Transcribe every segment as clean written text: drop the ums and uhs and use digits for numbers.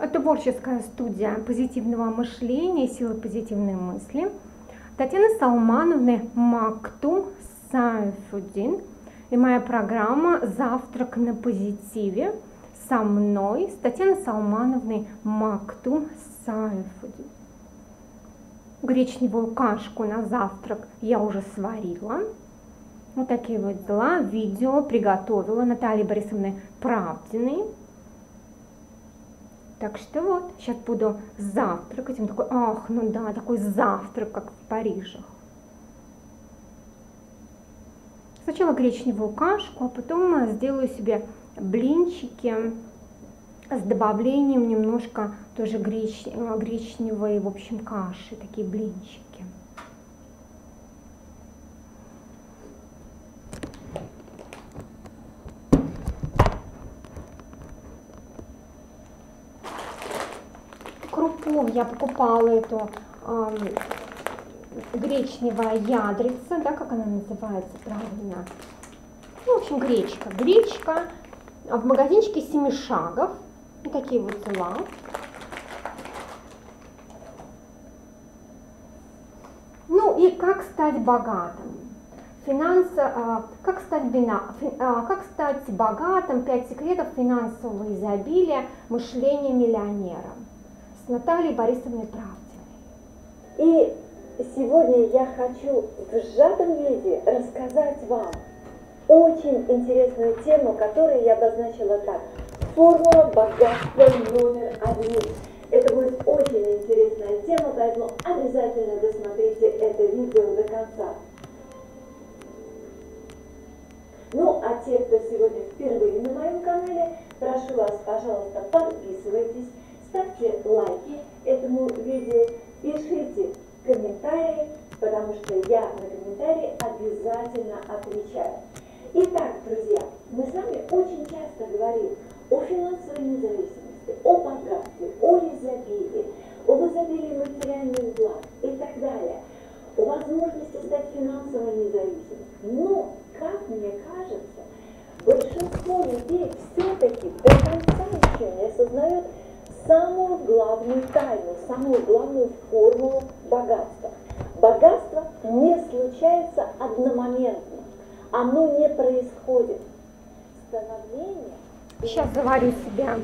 Творческая студия позитивного мышления, силы позитивной мысли Татьяны Салмановны Мактум Сайфуддин и моя программа «Завтрак на позитиве» со мной, с Татьяной Салмановной Мактум Сайфуддин. Гречневую кашку на завтрак я уже сварила. Вот такие вот дела. Видео приготовила Натальи Борисовны Правдиной. Так что вот, сейчас буду завтракать. Он такой, ах, ну да, такой завтрак, как в Париже. Сначала гречневую кашку, а потом сделаю себе блинчики с добавлением немножко тоже гречневой, в общем, каши, такие блинчики. Крупу я покупала эту гречневая ядрица, да, как она называется правильно? Ну, в общем, гречка. В магазинчике Семишагов. Вот такие вот дела. Ну и как стать богатым? Как стать богатым? 5 секретов финансового изобилия, мышления миллионера. С Натальей Борисовной Правдиной. И сегодня я хочу в сжатом виде рассказать вам очень интересную тему, которую я обозначила так. Формула богатства номер 1. Это будет очень интересная тема, поэтому обязательно досмотрите это видео до конца. Ну, а те, кто сегодня впервые на моем канале, прошу вас, пожалуйста, подписывайтесь, ставьте лайки этому видео, пишите комментарии, потому что я на комментарии обязательно отвечаю. Итак, друзья, мы с вами очень часто говорим о финансовой независимости, о богатстве, о изобилии, об изобилии материальных благ и так далее, о возможности стать финансово независимым. Но, как мне кажется, большинство людей все-таки до конца еще не осознают самую главную тайну, самую главную формулу богатства. Богатство не случается одномоментно, оно не происходит. Становление... Сейчас заварю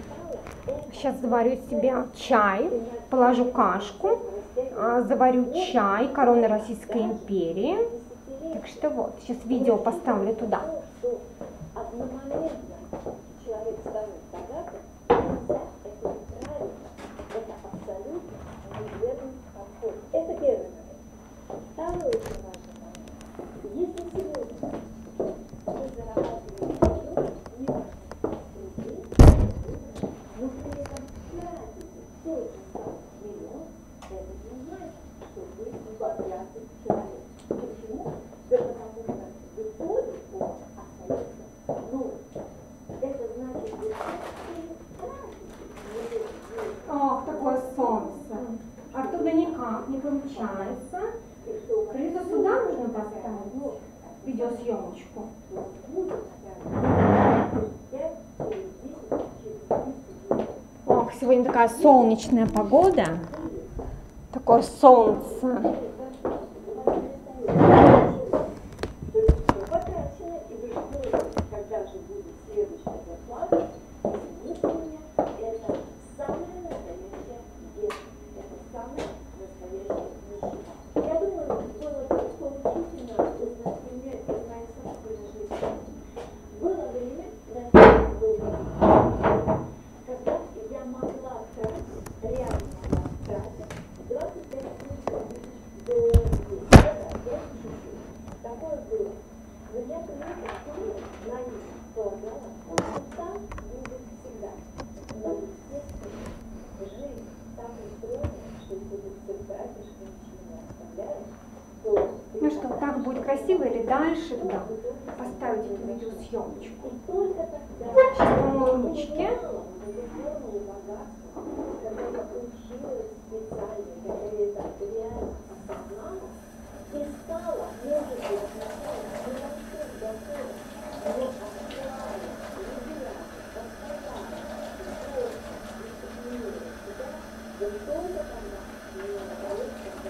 себе чай, положу кашку, заварю чай короны Российской империи. Так что вот, сейчас видео поставлю туда. Одномоментно человек станет богатым, нельзя, это неправильно, это абсолютно неверный подход. Это первый момент. Второй очень важный момент. Если сегодня вы зарабатываете неважно, рублей, но при этом тратите тот же самый миллион, это не значит, что вы богатый человек. Почему? Да потому что в итоге он остается нуль. Это значит, что вы тратите. Ох, такое солнце. Оттуда никак не получается. Крылья сюда нужно поставить. Видеосъемочку. Ох, сегодня такая солнечная погода. Такое солнце. Ну что, так будет красиво или дальше туда поставить эту видеосъемочку? Сейчас помою ручки. только тогда мне удалось, когда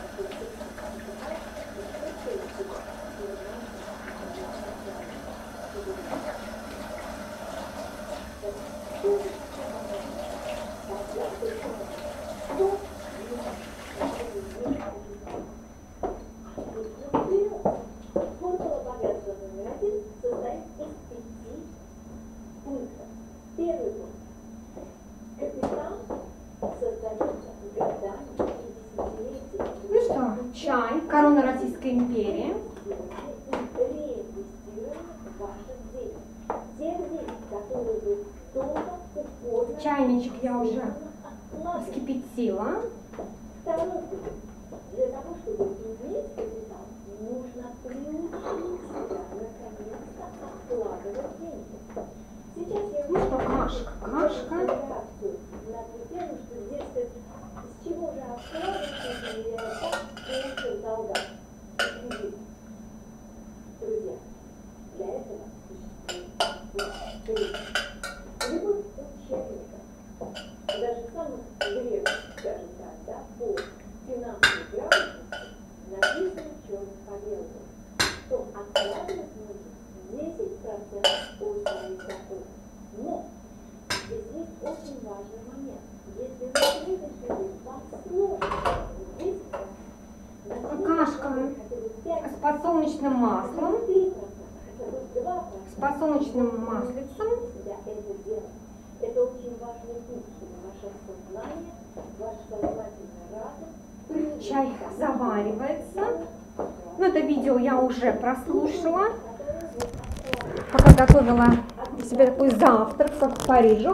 формула богатства номер 1 состоит из 5 пунктов. Первый пункт. Капитал создается годами и десятилетиями. Ну что, чай, корона Российской империи. Реинвестируем в ваших денег. Тех денег, которые вы долго, упорно... Чайничек я уже вскипятила. Второй пункт. Для того, чтобы иметь капитал, нужно приучить себя наконец-то откладывать деньги. Сейчас я Ну что, кашка, кашка. реакцию на ту тему, что здесь с чего же откладывать, если я так получил долга. Друзья, для этого существует любой учебник, даже самых древних, скажем так, да, по финансовой грамотности написано черным по белому, что откладывать нужно 10% от своих доходов. Но здесь есть очень важный момент. Если вы следующий день вам сложно 10%, Кашка с подсолнечным маслом, с подсолнечным маслицем. Это очень важный пункт, чтобы ваше сознание, ваш сознательный разум. Чай заваривается. Ну, это видео я уже прослушала, пока готовила себе такой завтрак, как в Париже.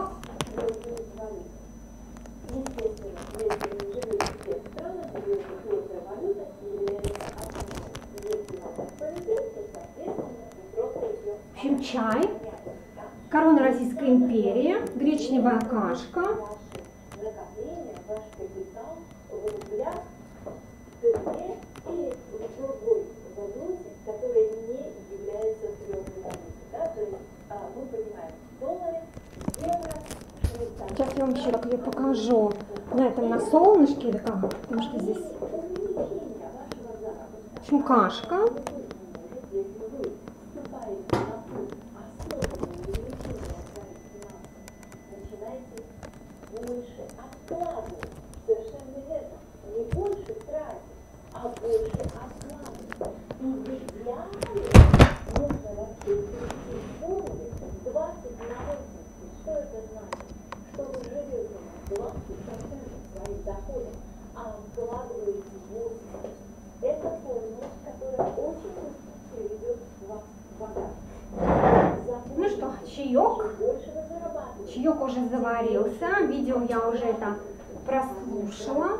Естественно, если вы живете в тех странах, где это сложная валюта, или это основная, если вам так повезет, то, соответственно, вы просто ее... В общем, чай, корона Российской империи, гречневая кашка. Ваше накопление, ваш капитал в рублях, в тенге или в другой валюте, которая не является твердой валютой. Да? То есть мы понимаем доллары, евро, швейцарские. Сейчас я вам еще так ее покажу. На этом, на солнышке или как? Потому что здесь, Увеличение вашего заработка. в общем, кашка. Если вы вступаете на путь осознанного увеличения своих финансов, начинаете больше откладывать. Совершенно верно. Не больше тратить, а больше откладывать. И в идеале нужно вообще перейти в формуле 20 на 80. Что это значит? Что вы живете на 20% своих доходов, а вкладываете 80%. Это формула, которая очень быстро приведет вас в богатство. Ну что, чаек. Чем больше вы зарабатываете, Чаек уже заварился. Видео я уже это прослушала.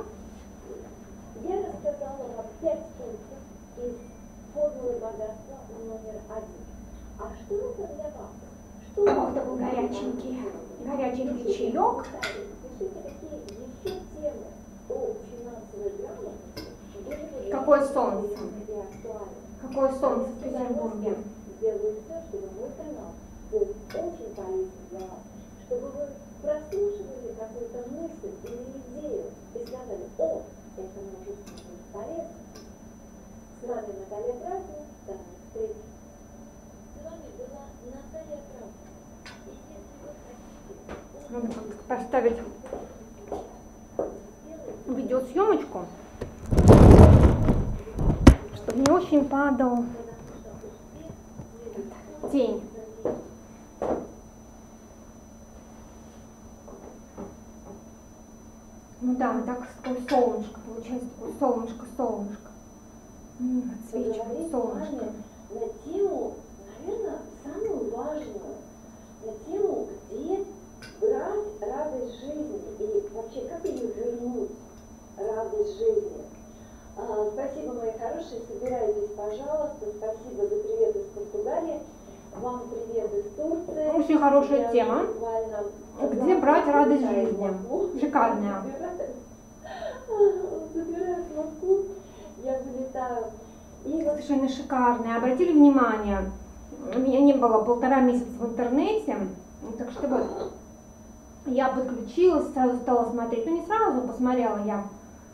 я рассказала вам 5 пунктов из формулы богатства номер 1. А что это для вас? Что Ох, такой горяченький чаек. Пишите, какие еще темы о финансовой грамотности были бы Какое солнце. и актуальны. Какое солнце в Петербурге. Сделаю все, чтобы мой канал был очень полезен для вас, чтобы вы прослушивали какую-то мысль или идею и сказали: о, это может быть полезно. С вами Наталья Праздник, до новых встреч. С вами была Наталья Праздник. И если вы хотите... Надо как-то поставить видеосъемочку, чтобы не очень падал тень. Ну да, вот так такое солнышко получается, такое солнышко. Отсвечивает солнышко. На тему, наверное, самую важную, на тему, где брать радость жизни и вообще как ее вернуть, радость жизни. Спасибо, мои хорошие, собирайтесь, пожалуйста. Спасибо за привет из Португалии. Вам привет из Турции. Очень хорошая Я тема. буквально Где брать радость жизни? Шикарная. Забирают в Москву, я вылетаю. И вот Совершенно шикарная. Обратили внимание, у меня не было 1,5 месяца в интернете, так что вот Я подключилась, сразу стала смотреть. Ну, не сразу, посмотрела я,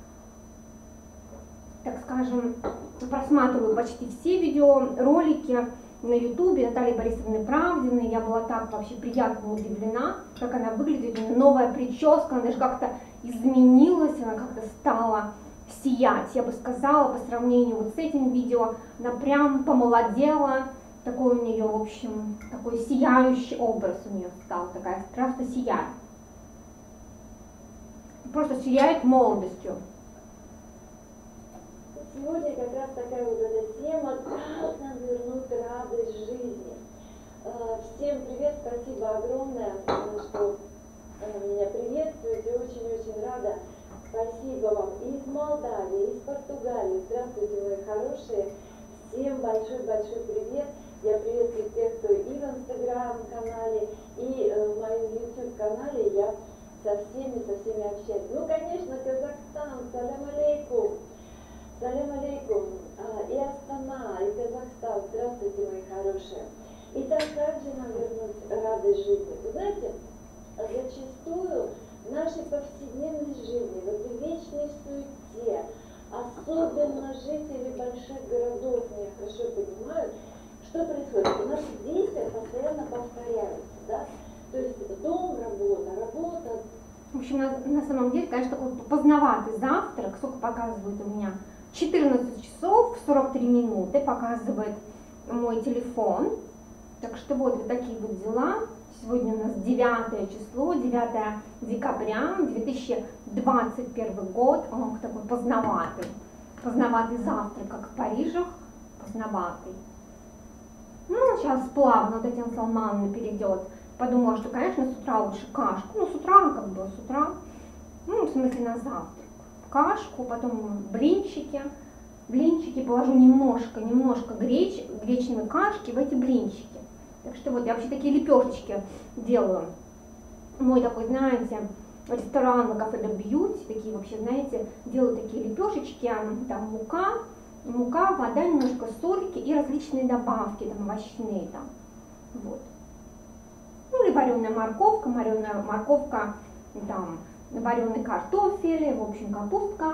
так скажем, просматриваю почти все видеоролики на ютубе Натальи Борисовны Правдиной. Я была так вообще приятно удивлена, как она выглядит. У нее новая прическа, она даже как-то изменилась, она как-то стала сиять, я бы сказала, по сравнению вот с этим видео. Она прям помолодела, такой у нее, в общем, такой сияющий образ у нее стал, такая просто сияет. Просто сияет молодостью. Сегодня как раз такая вот эта тема, как нам вернуть радость жизни. Всем привет, спасибо огромное, что меня приветствуете, очень-очень рада. Спасибо вам и из Молдавии, и из Португалии. Здравствуйте, мои хорошие. Всем большой-большой привет. Я приветствую тех, кто и в Инстаграм-канале, и в моем YouTube-канале. Я со всеми общаюсь. Ну, конечно, Казахстан, салям алейкум. Салям алейкум. И Астана, и Казахстан. Здравствуйте, мои хорошие. Итак, как же нам вернуть радость жизни? Вы знаете, зачастую в нашей повседневной жизни, в этой вечной суете, особенно жители больших городов меня хорошо понимают, что происходит. У нас действия постоянно повторяются, да? То есть дом, работа. В общем, на самом деле, конечно, такой поздноватый завтрак. Сколько показывает у меня? 14 часов 43 минуты показывает мой телефон. Так что вот такие вот дела. Сегодня у нас 9 число, 9 декабря 2021 год. Он такой поздноватый. Поздноватый завтрак, как в Париже. Поздноватый. Ну, сейчас плавно вот Татьяна Салмановна перейдет. Подумала, что, конечно, с утра лучше кашку. Ну, с утра, как бы, с утра. Ну, в смысле, на завтрак. Кашку, потом блинчики. Блинчики положу немножко гречневой кашки в эти блинчики. Так что вот я вообще такие лепешечки делаю. Мой такой, знаете, ресторан на кафе де Бьюти, такие вообще, знаете, делаю такие лепешечки, там мука, вода, немножко сольки и различные добавки, там овощные там. Вот. Ну или вареная морковка, там вареный картофель, в общем, капустка.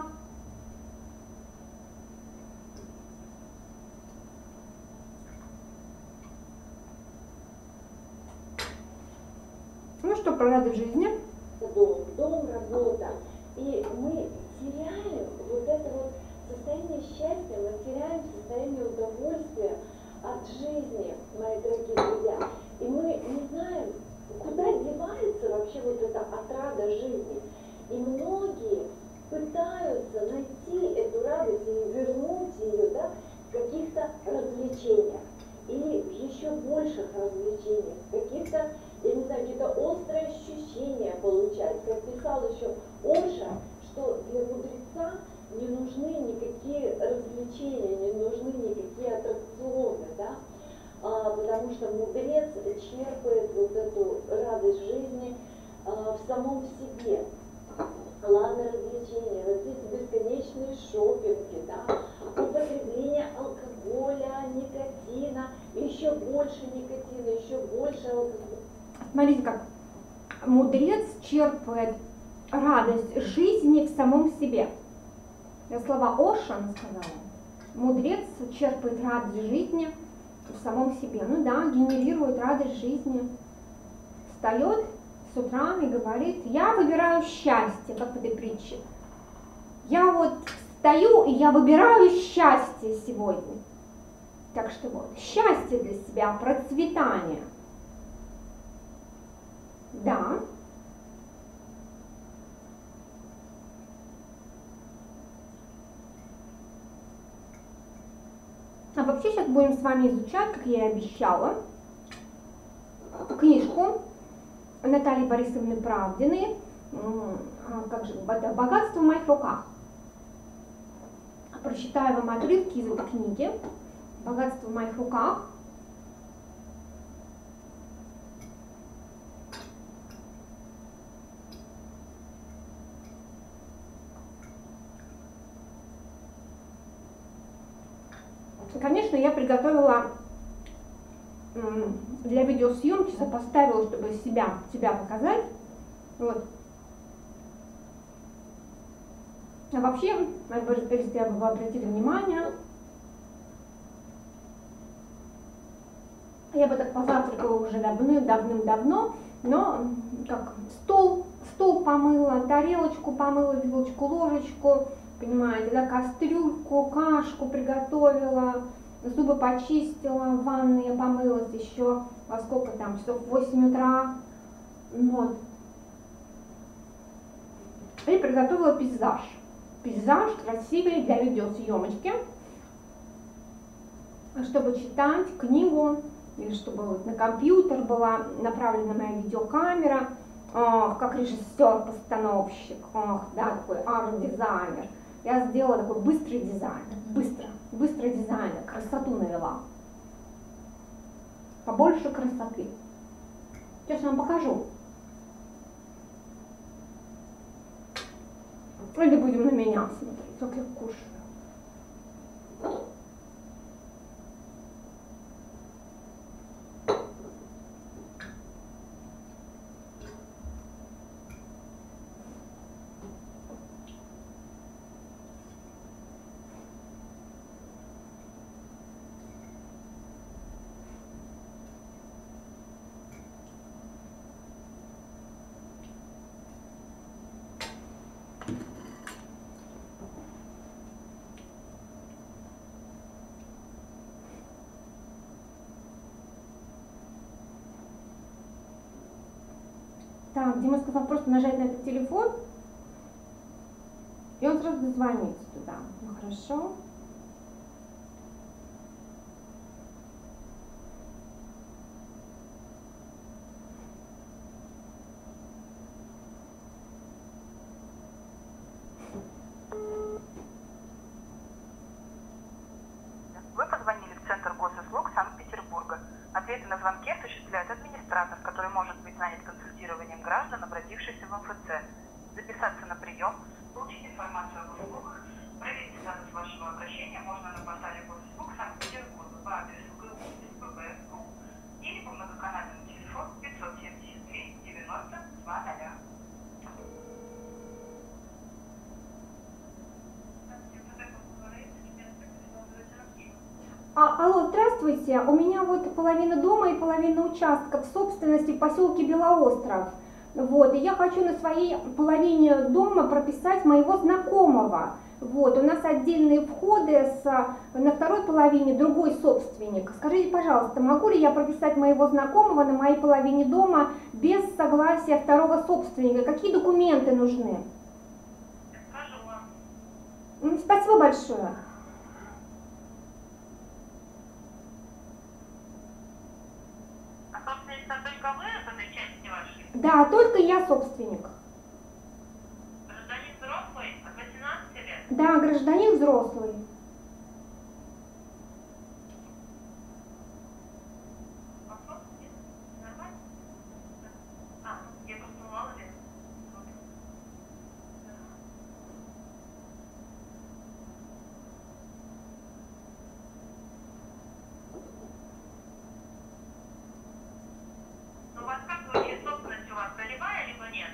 Ну что, про радость жизни? Дом, работа. И мы теряем вот это вот состояние счастья, мы теряем состояние удовольствия от жизни, мои дорогие друзья. И мы не знаем, куда девается вообще вот эта отрада жизни. И многие пытаются найти эту радость и вернуть ее, да, в каких-то развлечениях. Или в еще больших развлечениях, каких-то, я не знаю, какие-то острые ощущения получать. Как писал еще Оша, что для мудреца не нужны никакие развлечения, не нужны никакие аттракционы, да? Потому что мудрец черпает вот эту радость жизни в самом себе. Ладно, развлечения, вот эти бесконечные шопинги, да, употребление алкоголя, никотина, еще больше никотина, еще больше алкоголя. Смотрите, как мудрец черпает радость жизни в самом себе. Я слова Оша сказала. Мудрец черпает радость жизни в самом себе. Ну да, генерирует радость жизни. Встает с утра и говорит: я выбираю счастье, как в этой притче. Я вот встаю и я выбираю счастье сегодня. Так что вот, счастье для себя, процветание. Да. А вообще сейчас будем с вами изучать, как я и обещала, книжку Натальи Борисовны Правдиной, как же, «Богатство в моих руках». Прочитаю вам отрывки из этой книги «Богатство в моих руках». Конечно, я приготовила для видеосъемки, сопоставила, чтобы себя показать. Вот. А вообще, если вы обратили внимание, я бы так позавтракала уже давным-давно, но как стол помыла, тарелочку помыла, вилочку, ложечку, понимаете, да, кастрюльку, кашку приготовила, зубы почистила, в ванной я помылась еще во сколько там, часов в 8 утра, вот. И приготовила пейзаж. Пейзаж красивый для видеосъемочки, чтобы читать книгу, или чтобы вот на компьютер была направлена моя видеокамера, как режиссер-постановщик, да, такой арт-дизайнер. Я сделала такой быстрый дизайн, быстрый дизайн, красоту навела. Побольше красоты. Сейчас я вам покажу. Или будем на меня смотреть, как я кушаю. Так, Дима сказал просто нажать на этот телефон, и он сразу дозвонится туда. Ну хорошо. Вы позвонили в Центр госуслуг Санкт-Петербурга. Ответы на звонки осуществляет администратор, который может быть занят консультированием граждан, обратившихся в МФЦ. Записаться на прием, получить информацию об услугах, проверить статус вашего обращения можно на портале госуслуг Санкт-Петербурга по адресу ГУ или по многоканальному телефону 573 90 00. Алло, здравствуйте. У меня вот половина дома и половина участка в собственности в поселке Белоостров. Вот, и я хочу на своей половине дома прописать моего знакомого. Вот, у нас отдельные входы, на второй половине другой собственник. Скажите, пожалуйста, могу ли я прописать моего знакомого на моей половине дома без согласия второго собственника? Какие документы нужны? Скажу вам. Спасибо большое. Только вы в этой части вашей? Да, только я собственник. Гражданин взрослый, от 18 лет? Да, гражданин взрослый. Вопрос нет? Нормально? Я просто мало ли. У вас как вообще собственность у вас долевая, либо нет?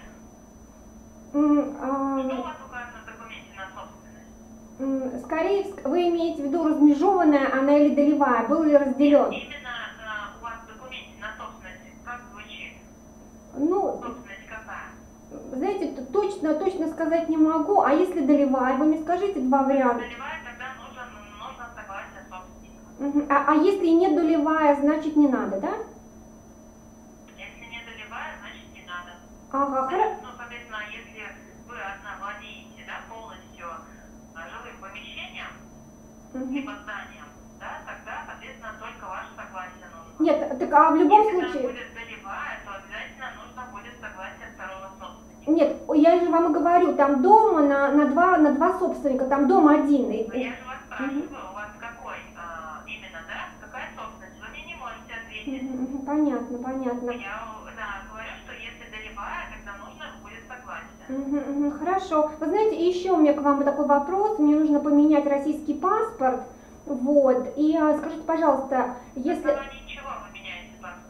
Что у вас указано в документе на собственность? Скорее, вы имеете в виду размежеванная она или долевая, был ли разделен? Именно у вас в документе на собственность как звучит? Ну, Собственность какая? знаете, точно сказать не могу, а если долевая, вы мне скажите два варианта. Долевая, тогда нужно согласие собственника. А если нет долевая, значит не надо, да? Если не долевая, значит не надо. Ага, хорошо. Ну, соответственно, если вы одна владеете, да, полностью жилым помещением, либо зданием, да, тогда, соответственно, только ваше согласие нужно. Нет, так а в любом Если случае... там будет долевая, то обязательно нужно будет согласие второго собственника. Нет, я же вам и говорю, там дома на два собственника, там дом один. Но я же вас спрашиваю, у вас какой именно, да, какая собственность? Вы мне не можете ответить. Понятно. Я говорю, что если долевая, тогда нужно будет согласие. Хорошо. Вы знаете, и еще у меня к вам такой вопрос. Мне нужно поменять российский паспорт. Вот. И скажите, пожалуйста, если... На основании чего вы меняете паспорт?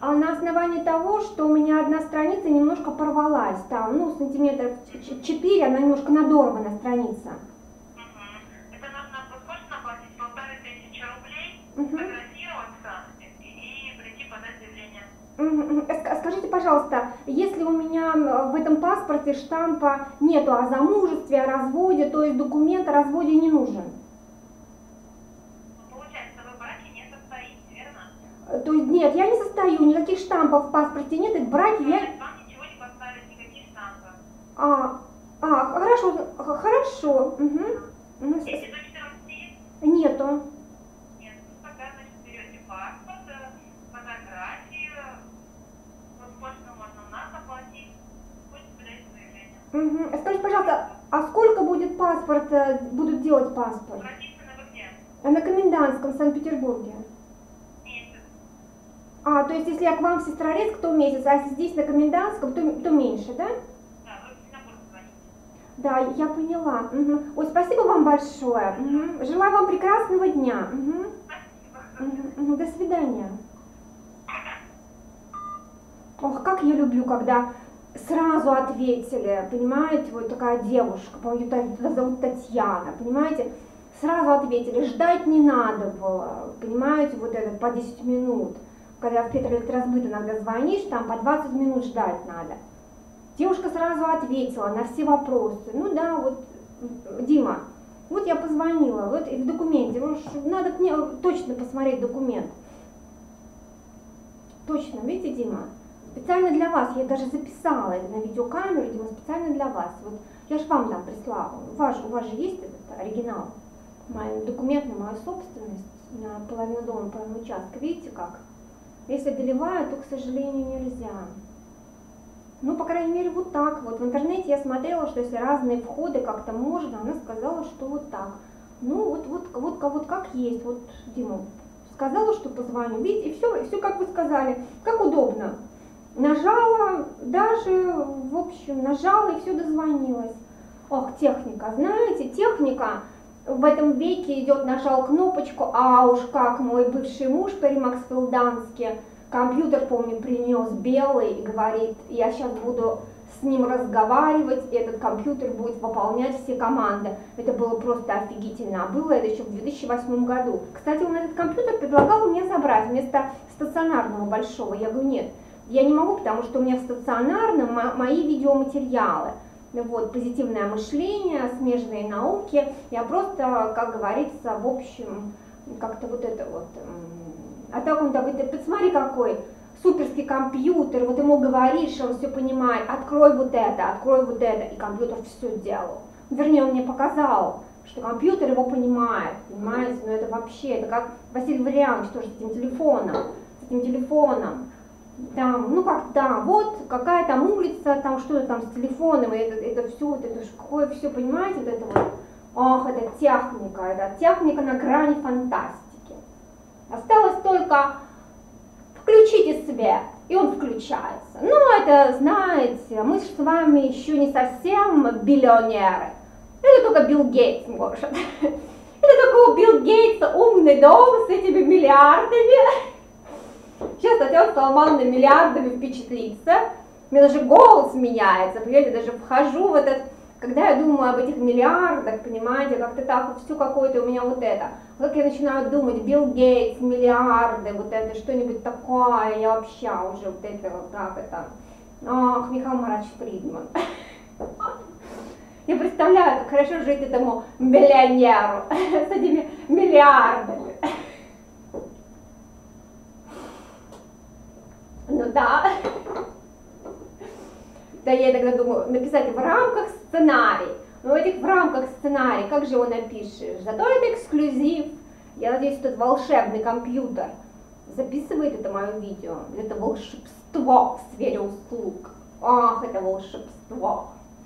А на основании того, что у меня одна страница немножко порвалась, там, ну, сантиметров 4, она немножко надорвана страница. Это нужно срочно платить 1500 рублей, фотографироваться и прийти подать заявление. Скажите, пожалуйста, если у меня в этом паспорте штампа нету о замужестве, о разводе, то есть документ о разводе не нужен? Получается, вы в браке не состоите, верно? То есть нет, я не состою, никаких штампов в паспорте нет, и в браке я... Вам ничего не поставят, никаких штампов. Хорошо, хорошо. Если до 14 есть? Нету. Нет, пока, значит, берете паспорт, фотографии, почту можно у нас оплатить, будете подать заявление. Скажите, пожалуйста, а сколько будет паспорт, будут делать паспорт? Прописано вы где? На Комендантском, в Санкт-Петербурге. Месяц. То есть если я к вам в Сестрорецк, то месяц, а если здесь на Комендантском, то меньше, да? Да, вы в Сингапур звоните. Да, я поняла. Ой, спасибо вам большое. Желаю вам прекрасного дня. Спасибо. До свидания. Ох, как я люблю, когда сразу ответили, понимаете, вот такая девушка, по-моему, ее зовут Татьяна, понимаете, сразу ответили, ждать не надо было, понимаете, вот это по 10 минут, когда в Петроэлектросбыт иногда звонишь, там по 20 минут ждать надо. Девушка сразу ответила на все вопросы, ну да, вот, Дима, вот я позвонила, вот и в документе, надо мне точно посмотреть документ. Точно, видите, Дима? Специально для вас, я даже записала это на видеокамеру, Дима, специально для вас. Вот я же вам там прислала. У вас же есть этот оригинал. Мой документ на мою собственность, на половину дома, половину участка. Видите как? Если доливаю, то, к сожалению, нельзя. Ну, по крайней мере, вот так вот. В интернете я смотрела, что если разные входы как-то можно, она сказала, что вот так. Ну, вот как есть. Вот, Дима сказала, что позвоню. Видите, и все как вы сказали, как удобно. Нажала, даже, в общем, нажала и все дозвонилась. Ох, техника, знаете, техника в этом веке идет, нажал кнопочку, а уж как мой бывший муж при Максфилданске, компьютер, помню, принес белый и говорит, я сейчас буду с ним разговаривать, и этот компьютер будет выполнять все команды. Это было просто офигительно. А было это еще в 2008 году. Кстати, он этот компьютер предлагал мне забрать вместо стационарного большого. Я говорю, нет. Я не могу, потому что у меня в стационарном мои видеоматериалы. Вот, позитивное мышление, смежные науки. Я просто, как говорится, в общем, как-то вот это вот. А так он такой, ты посмотри какой суперский компьютер, вот ему говоришь, он все понимает, открой вот это, и компьютер все делал. Вернее, он мне показал, что компьютер его понимает, понимаете, но это вообще, это как Василий Валерьянович тоже с этим телефоном. Там, ну как, да, вот какая там улица, там что-то там с телефоном, и это все, вот это какое все, понимаете, вот это вот, ох, это техника на грани фантастики. Осталось только включите свет, и он включается. Ну, это, знаете, мы с вами еще не совсем биллионеры. Это только Билл Гейтс может. Это только у Билл Гейтса умный дом с этими миллиардами. Сейчас Татьяна Салмановна миллиардами впечатлится. У меня даже голос меняется, понимаете, даже вхожу в этот, когда я думаю об этих миллиардах, понимаете, как-то так вот все какое-то у меня вот это. Как я начинаю думать, Билл Гейтс, миллиарды, вот это, что-нибудь такое, я вообще уже вот это, вот так это. Ах, Михаил Маратович Фридман. Я представляю, как хорошо жить этому миллионеру с этими миллиардами. Ну да. Да, я тогда думаю, написать в рамках сценарий. Но в рамках сценария, как же его напишешь? Зато это эксклюзив. Я надеюсь, что этот волшебный компьютер записывает это мое видео. Это волшебство в сфере услуг. Ах, это волшебство.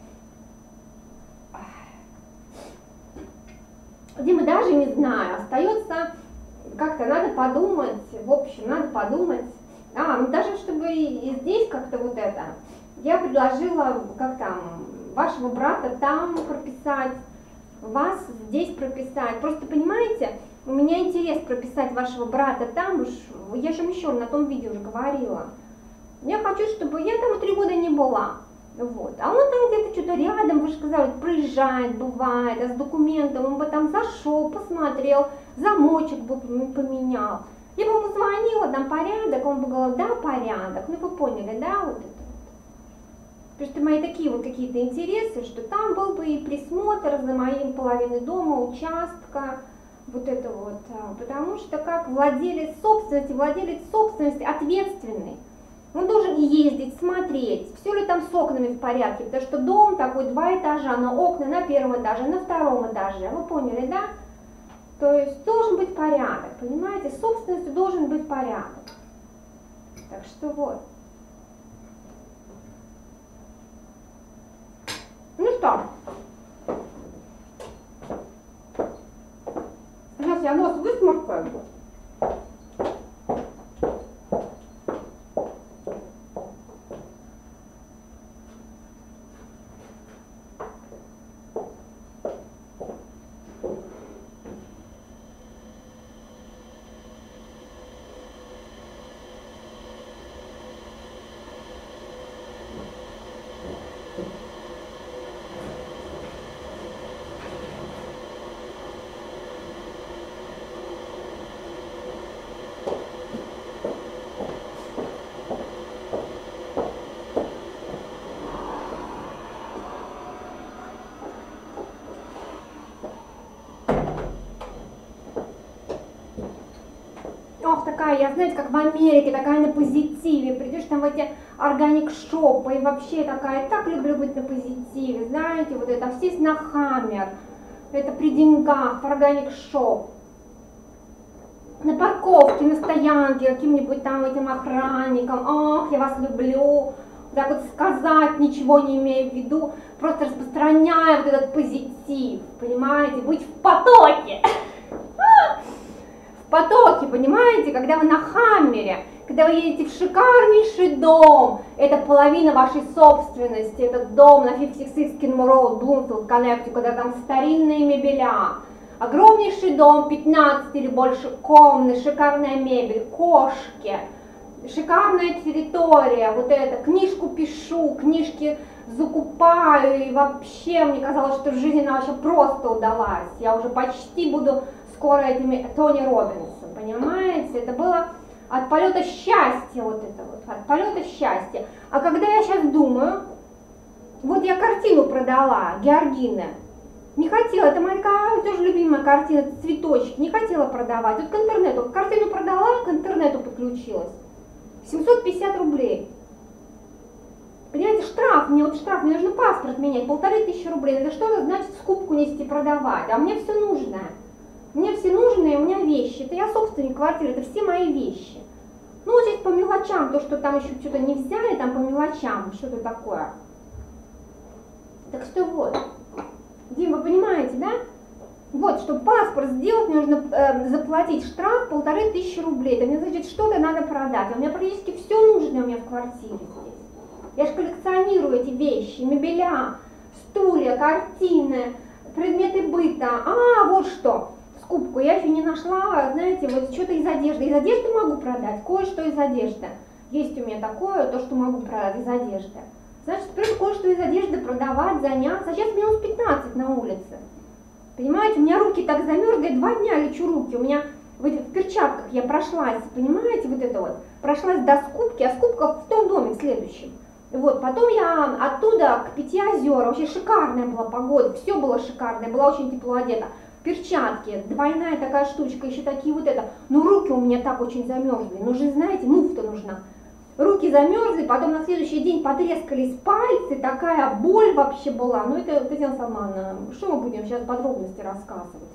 Дима, даже не знаю, остается как-то, надо подумать, в общем, надо подумать. Ну даже чтобы и здесь как-то вот это, я предложила, как там, вашего брата там прописать, вас здесь прописать. Просто понимаете, У меня интерес прописать вашего брата там, уж я же еще на том видео уже говорила. Я хочу, чтобы я там 3 года не была. Вот. А он там где-то что-то рядом, вы же сказали, проезжает, бывает, а с документом он бы там зашел, посмотрел, замочек бы поменял. Я бы ему звонила, там порядок, он бы говорил, да, порядок. Ну вы поняли, да, вот это. Потому что мои такие вот какие-то интересы, что там был бы и присмотр за моей половиной дома, участка, вот это вот. Потому что как владелец собственности ответственный. Он должен ездить, смотреть, все ли там с окнами в порядке, потому что дом такой 2 этажа, но окна на 1-м этаже, на 2-м этаже, вы поняли, да? То есть должен быть порядок, понимаете, с собственностью должен быть порядок. Так что вот. Ну что, сейчас я нос высморкаю. Ох, такая, я, знаете, как в Америке, такая на позитиве, придешь там в эти органик-шопы, и вообще такая, так люблю быть на позитиве, знаете, вот это, сесть на Хаммер, это при деньгах, в органик-шоп, на парковке, на стоянке, каким-нибудь там этим охранником, ох, я вас люблю, так вот сказать, ничего не имея в виду, просто распространяя вот этот позитив, понимаете, быть в потоке. В потоке, понимаете, когда вы на Хаммере, когда вы едете в шикарнейший дом, это половина вашей собственности, этот дом на 56 Кинмор Роуд, Блумфилд, Коннектикут, когда там старинные мебеля, огромнейший дом, 15 или больше комнат, шикарная мебель, кошки, шикарная территория, вот это, книжку пишу, книжки закупаю, и вообще мне казалось, что жизнь она вообще просто удалась, я уже почти буду скоро этими Тони Роббинсом, понимаете, это было от полета счастья, вот это вот, от полета счастья. А когда я сейчас думаю, вот я картину продала, Георгины, не хотела, это моя такая тоже любимая картина, цветочки, не хотела продавать, вот к интернету, картину продала, к интернету подключилась, 750 рублей. Понимаете, штраф, мне нужно паспорт менять, 1500 рублей, это что значит скупку нести продавать, а мне все нужное. Мне все нужные, у меня вещи, это я собственник квартиры, это все мои вещи. Ну, вот здесь по мелочам, то, что там еще что-то не взяли, там по мелочам, что-то такое. Так что вот, Дим, вы понимаете, да? Вот, чтобы паспорт сделать, мне нужно заплатить штраф 1500 рублей. Это мне значит, что-то надо продать. А у меня практически все нужное у меня в квартире здесь. Я же коллекционирую эти вещи, мебеля, стулья, картины, предметы быта. А, вот что. Скупку я еще не нашла, знаете, вот что-то из одежды. Из одежды могу продать, кое-что из одежды. Есть у меня такое, то, что могу продать из одежды. Значит, придется кое-что из одежды продавать, заняться. А сейчас минус 15 на улице. Понимаете, у меня руки так замерзли, 2 дня лечу руки. У меня в этих перчатках я прошлась, понимаете, вот это вот. Прошлась до скупки, а скупка в том доме в следующем. Вот, потом я оттуда к 5 озерам, вообще шикарная была погода, все было шикарное, была очень тепло одета. Перчатки, двойная такая штучка, еще такие вот это. Но руки у меня так очень замерзли. Ну же, знаете, муфта нужна. Руки замерзли, потом на следующий день потрескались пальцы, такая боль вообще была. Ну это, Татьяна Салмановна, что мы будем сейчас подробности рассказывать?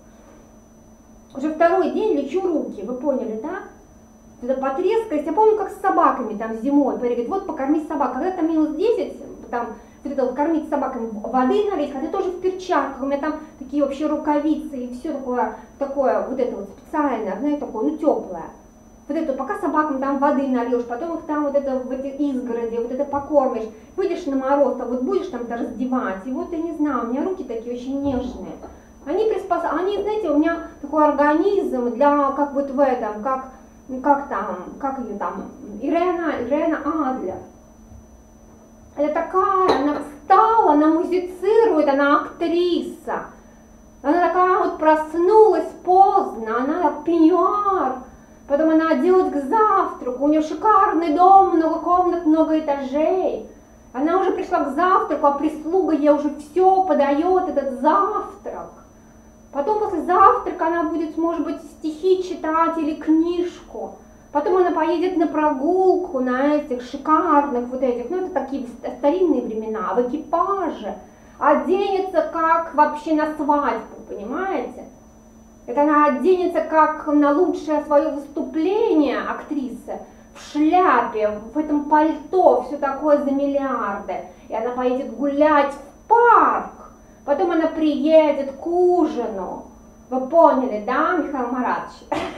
Уже 2-й день лечу руки, вы поняли, да? Это потрескались, я помню, как с собаками там зимой, говорит, вот покормить собак, когда там минус 10, там вот это вот кормить собаками, воды налить, хотя тоже в перчатках, у меня там такие вообще рукавицы и все такое вот это вот специальное, знаете, такое, ну теплое. Вот это, пока собакам там воды нальешь, потом их там вот это в эти изгороди, вот это покормишь, выйдешь на мороз, а вот будешь там-то раздевать, и вот я не знаю, у меня руки такие очень нежные. Они, знаете, у меня такой организм для, как вот в этом, как ее там, Ирена Адлер. Это такая, она встала, она музицирует, она актриса. Она такая вот проснулась поздно, она пеньюар. Потом она делает к завтраку, у нее шикарный дом, много комнат, много этажей. Она уже пришла к завтраку, а прислуга ей уже все подает этот завтрак. Потом после завтрака она будет, может быть, стихи читать или книжку. Потом она поедет на прогулку на этих шикарных вот этих, ну это такие старинные времена, в экипаже. Оденется как вообще на свадьбу, понимаете? Это она оденется как на лучшее свое выступление актрисы, в шляпе, в этом пальто, все такое за миллиарды. И она поедет гулять в парк. Потом она приедет к ужину. Вы поняли, да, Михаил Маратович?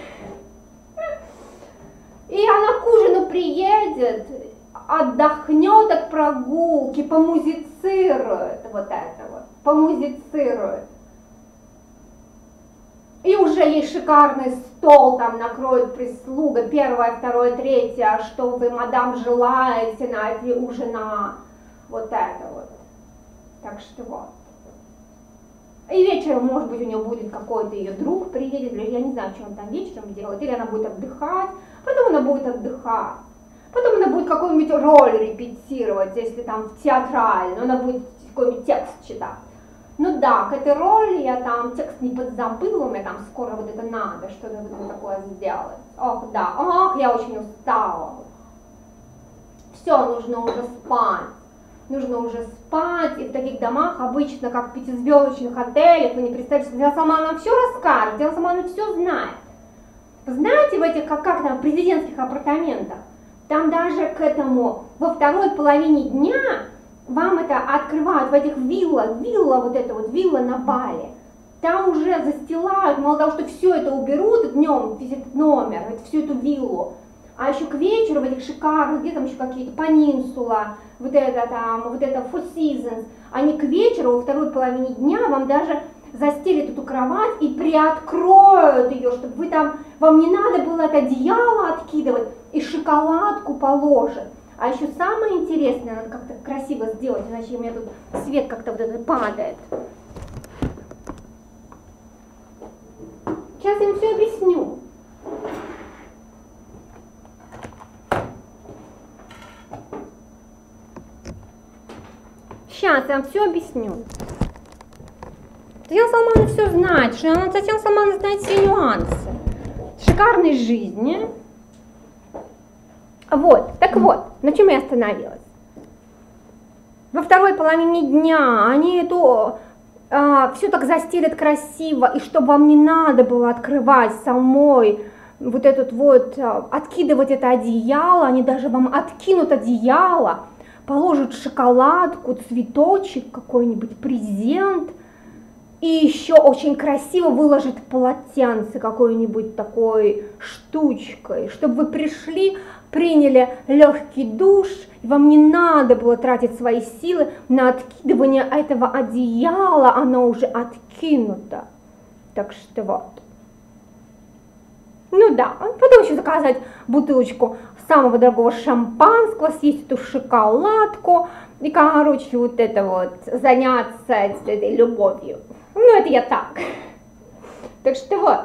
И она к ужину приедет, отдохнет от прогулки, помузицирует, вот это вот, помузицирует. И уже ей шикарный стол там накроет прислуга, первое, второе, третье, что вы, мадам, желаете на эти ужина, вот это вот. Так что вот. И вечером, может быть, у нее будет какой-то ее друг приедет, или я не знаю, что он там вечером делает, или она будет отдыхать, потом она будет отдыхать. Потом она будет какую-нибудь роль репетировать, если там театральную, она будет какой-нибудь текст читать. Ну да, к этой роли я там текст не подзабыла, мне там скоро вот это надо, что-то вот такое сделать. Ох, да, ох, я очень устала. Все, нужно уже спать. Нужно уже спать, и в таких домах обычно, как в пятизвездочных отелях, вы не представляете, что Диана Салмановна все расскажет, Диана Салмановна все знает. Вы знаете, в этих, как там, президентских апартаментах, там даже к этому, во второй половине дня, вам это открывают в этих вилла вот эта вот вилла на Бали. Там уже застилают, мало того, что все это уберут днем, весь этот номер, всю эту виллу. А еще к вечеру в этих шикарных, где там еще какие-то Панинсула, вот это Four Seasons, они к вечеру, во второй половине дня вам даже застелят эту кровать и приоткроют ее, чтобы вы там, вам не надо было это одеяло откидывать и шоколадку положат. А еще самое интересное, надо как-то красиво сделать, иначе у меня тут свет как-то вот это падает. Сейчас я им все объясню. Сейчас я вам все объясню. Татьяна Салмановна все знает, что Татьяна Салмановна знает все нюансы шикарной жизни. Вот, так вот, на чем я остановилась? Во второй половине дня они эту все так застелят красиво, и чтобы вам не надо было открывать самой вот этот вот, откидывать это одеяло, они даже вам откинут одеяло, положат шоколадку, цветочек, какой-нибудь презент, и еще очень красиво выложат полотенце какой-нибудь такой штучкой, чтобы вы пришли, приняли легкий душ, и вам не надо было тратить свои силы на откидывание этого одеяла, оно уже откинуто. Так что вот. Ну да, потом еще заказать бутылочку самого дорогого шампанского, съесть эту шоколадку и, короче, вот это вот, заняться этой любовью. Ну, это я так. Так что вот.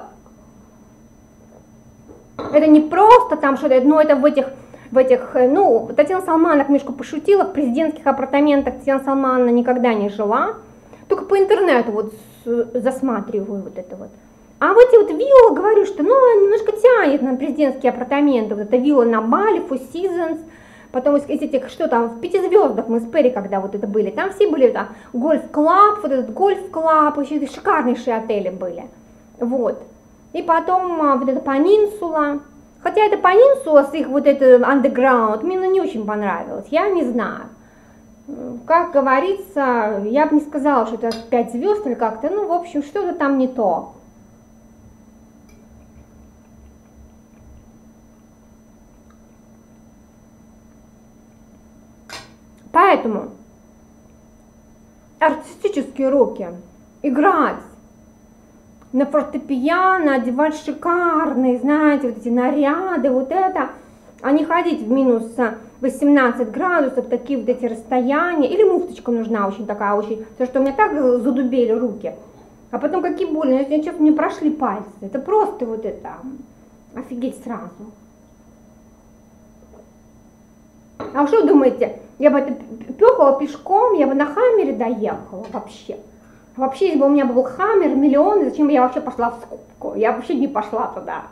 Это не просто там что-то, но это в этих, ну, Татьяна Салмановна немножко пошутила, в президентских апартаментах Татьяна Салмановна никогда не жила, только по интернету вот засматриваю вот это вот. А вот эти вот виллы, говорю, что, ну, немножко тянет на президентские апартаменты, вот эта вилла на Бали, Four Seasons, потом из этих, что там, в 5 звездах мы с Перри, когда вот это были, там все были, там, гольф-клаб, вот этот гольф-клаб, еще шикарнейшие отели были, вот. И потом вот эта Панинсула, хотя эта Панинсула с их вот это андеграунд, мне не очень понравилась, я не знаю. Как говорится, я бы не сказала, что это 5 звезд или как-то, ну, в общем, что-то там не то. Поэтому артистические уроки, играть, на фортепиано, одевать шикарные, знаете, вот эти наряды, вот это, а не ходить в минус 18 градусов, такие вот эти расстояния, или муфточка нужна очень такая, очень, потому что у меня так задубели руки, а потом какие больно, сейчас мне прошли пальцы, это просто вот это, офигеть сразу. А что думаете, я бы это пёхала пешком, я бы на Хаммере доехала вообще. Вообще, если бы у меня был Хаммер, миллионы, зачем бы я вообще пошла в скупку? Я вообще не пошла туда.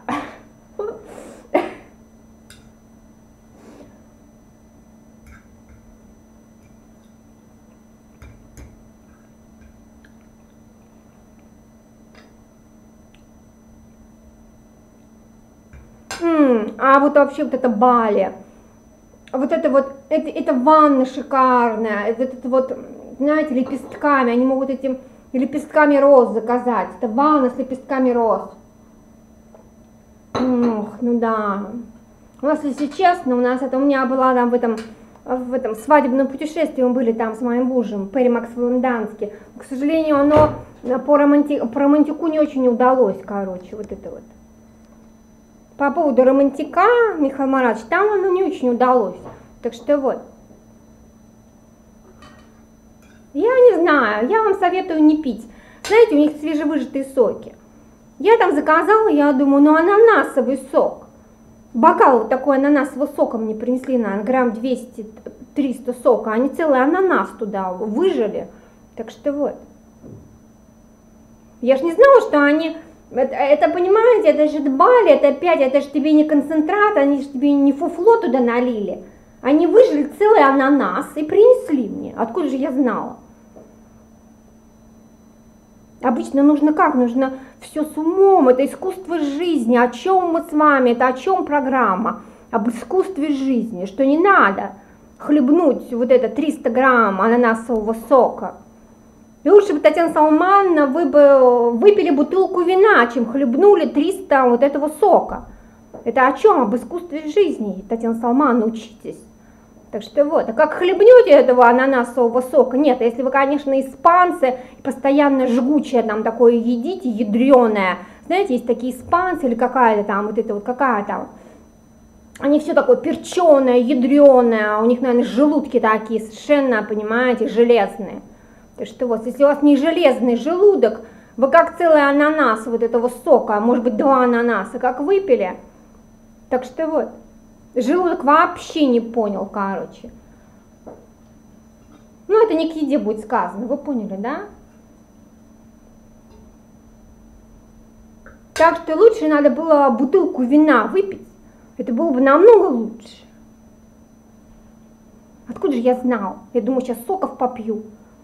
А вот вообще вот это Бали. Вот это вот, это ванна шикарная, вот это вот, знаете, лепестками, они могут этим лепестками роз заказать, это ванна с лепестками роз. Ох, ну да. У нас, если честно, у меня была там в этом свадебном путешествии, мы были там с моим мужем, Перимакс в Лонданске. К сожалению, оно по романтику не очень удалось, короче, вот это вот. По поводу романтика, Михаил Маратович, там оно не очень удалось. Так что вот. Я не знаю, я вам советую не пить. Знаете, у них свежевыжатые соки. Я там заказала, я думаю, ну ананасовый сок. Бокал вот такой ананасового сока мне принесли, наверное, грамм 200-300 сока. Они целый ананас туда выжали. Так что вот. Я ж не знала, что они... Это, понимаете, это же Бали, это опять, это же тебе не концентрат, они же тебе не фуфло туда налили. Они выжили целый ананас и принесли мне. Откуда же я знала? Обычно нужно как? Нужно все с умом, это искусство жизни. О чем мы с вами, это о чем программа? Об искусстве жизни, что не надо хлебнуть вот это 300 грамм ананасового сока. И лучше бы, Татьяна Салмановна, вы бы выпили бутылку вина, чем хлебнули 300 вот этого сока. Это о чем? Об искусстве жизни, Татьяна Салмановна, учитесь. Так что вот, а как хлебнете этого ананасового сока? Нет, если вы, конечно, испанцы, постоянно жгучее там такое едите, ядреное. Знаете, есть такие испанцы или какая-то там, вот это вот какая-то. Они все такое перченое, ядреное, у них, наверное, желудки такие совершенно, понимаете, железные. Так что вот, если у вас не железный желудок, вы как целый ананас вот этого сока, а может быть 2 ананаса, как выпили. Так что вот, желудок вообще не понял, короче. Ну, это не к еде будет сказано, вы поняли, да? Так что лучше надо было бутылку вина выпить, это было бы намного лучше. Откуда же я знал? Я думаю, сейчас соков попью.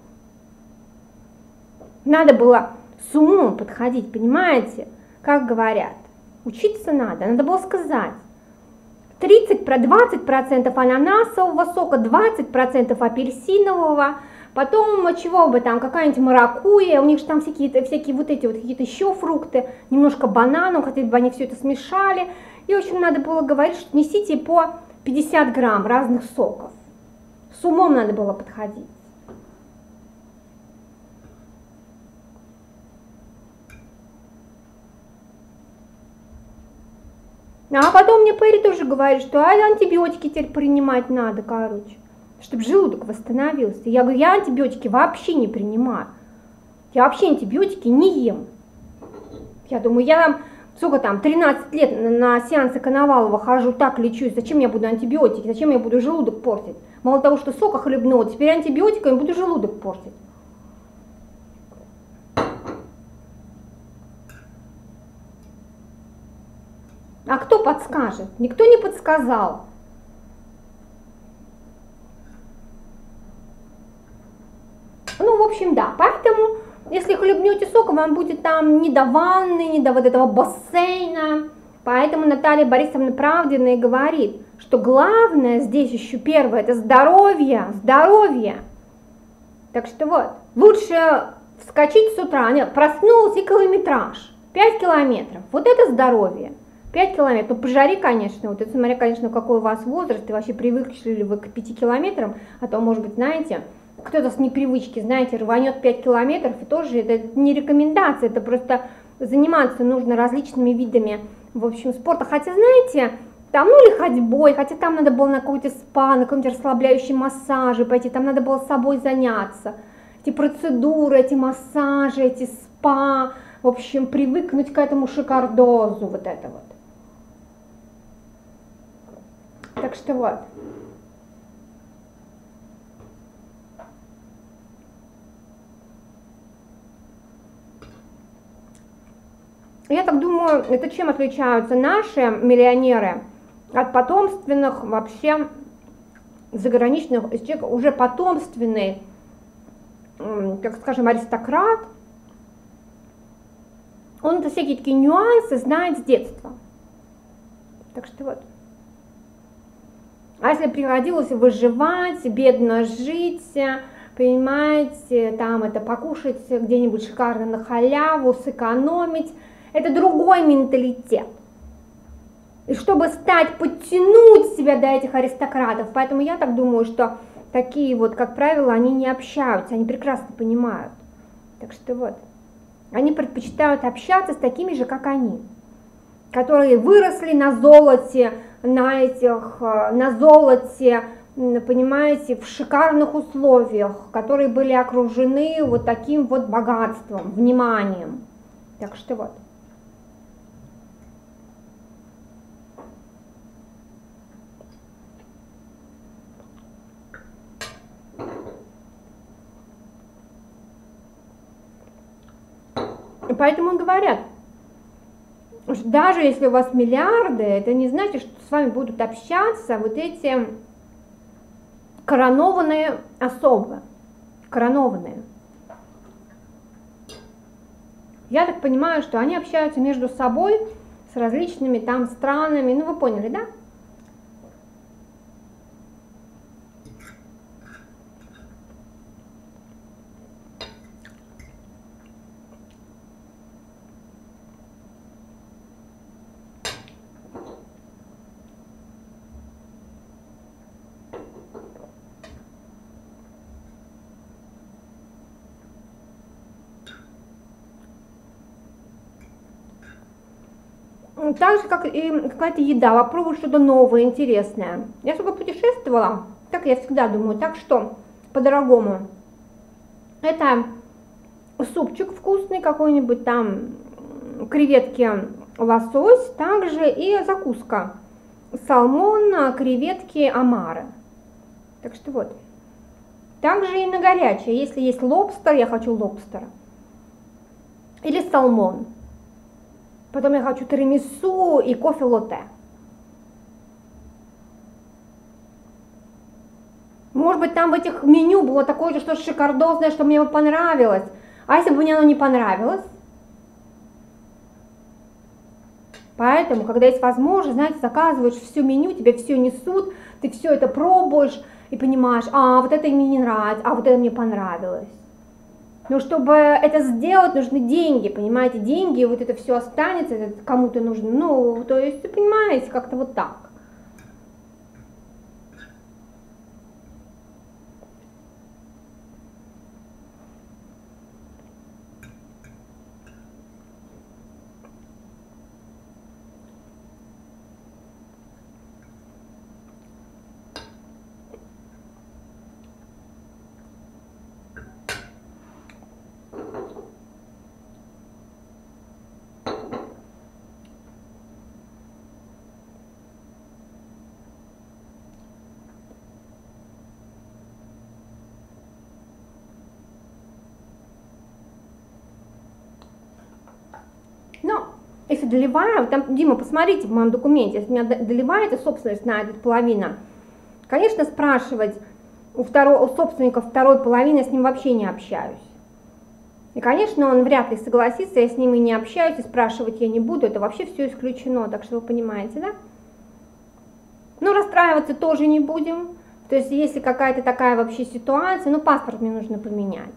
Надо было с умом подходить, понимаете? Как говорят, учиться надо было сказать. 20% ананасового сока, 20% апельсинового, потом чего бы там, какая-нибудь маракуйя, у них же там всякие вот эти вот какие-то еще фрукты, немножко бананов, хотели бы они все это смешали. И, в общем, надо было говорить, что несите по 50 грамм разных соков. С умом надо было подходить. А потом мне Перри тоже говорит, что антибиотики теперь принимать надо, короче, чтобы желудок восстановился. Я говорю, я антибиотики вообще не принимаю. Я вообще антибиотики не ем. Я думаю, я там, сколько там, 13 лет на сеансы Коновалова хожу, так лечусь, зачем я буду антибиотики, зачем я буду желудок портить? Мало того, что сока хлебнула, теперь антибиотиками буду желудок портить. А кто подскажет? Никто не подсказал. Ну, в общем, да. Поэтому, если хлебнете сока, вам будет там не до ванны, не до вот этого бассейна. Поэтому Наталья Борисовна Правдина и говорит, что главное здесь еще первое, это здоровье, здоровье. Так что вот, лучше вскочить с утра, нет, проснулась и километраж, 5 километров, вот это здоровье. 5 километров, ну по жаре, конечно, вот это смотря, конечно, какой у вас возраст, и вообще привыкли ли вы к 5 километрам, а то, может быть, знаете, кто-то с непривычки, знаете, рванет 5 километров, и тоже это не рекомендация, это просто заниматься нужно различными видами, в общем, спорта. Хотя, знаете, там, ну или ходьбой, хотя там надо было на какой-то спа, на какой-нибудь расслабляющий массаж пойти, там надо было с собой заняться. Эти процедуры, эти массажи, эти спа, в общем, привыкнуть к этому шикардозу, вот это вот. Так что вот. Я так думаю, это чем отличаются наши миллионеры от потомственных, вообще заграничных, если человек уже потомственный, так скажем, аристократ, он это всякие такие нюансы знает с детства. Так что вот. А если приходилось выживать, бедно жить, понимаете, там это покушать где-нибудь шикарно на халяву, сэкономить, это другой менталитет. И чтобы стать, подтянуть себя до этих аристократов, поэтому я так думаю, что такие вот, как правило, они не общаются, они прекрасно понимают. Так что вот, они предпочитают общаться с такими же, как они, которые выросли на золоте, на золоте, понимаете, в шикарных условиях, которые были окружены вот таким вот богатством, вниманием. Так что вот. И поэтому говорят, что даже если у вас миллиарды, это не значит, что с вами будут общаться вот эти коронованные особы, коронованные. Я так понимаю, что они общаются между собой с различными там странами, ну вы поняли, да? Так же, как и какая-то еда, попробовать что-то новое, интересное. Я сколько путешествовала, так я всегда думаю, так что, по-дорогому. Это супчик вкусный какой-нибудь там, креветки, лосось, также и закуска. Салмон, креветки, омары. Так что вот. Также и на горячее, если есть лобстер, я хочу лобстера. Или салмон. Потом я хочу тирамису и кофе-латте. Может быть, там в этих меню было такое же что-то шикардозное, что мне бы понравилось. А если бы мне оно не понравилось? Поэтому, когда есть возможность, знаете, заказываешь все меню, тебе все несут, ты все это пробуешь и понимаешь, а вот это мне не нравится, а вот это мне понравилось. Но чтобы это сделать, нужны деньги, понимаете, деньги, вот это все останется, это кому-то нужно, ну, то есть, понимаете, как-то вот так. Если доливаю, там, Дима, посмотрите в моем документе, если у меня доливается собственность на эту половину, конечно, спрашивать у собственника второй половины, я с ним вообще не общаюсь. И, конечно, он вряд ли согласится, я с ним и не общаюсь, и спрашивать я не буду, это вообще все исключено, так что вы понимаете, да? Ну, расстраиваться тоже не будем, то есть если какая-то такая вообще ситуация, ну, паспорт мне нужно поменять.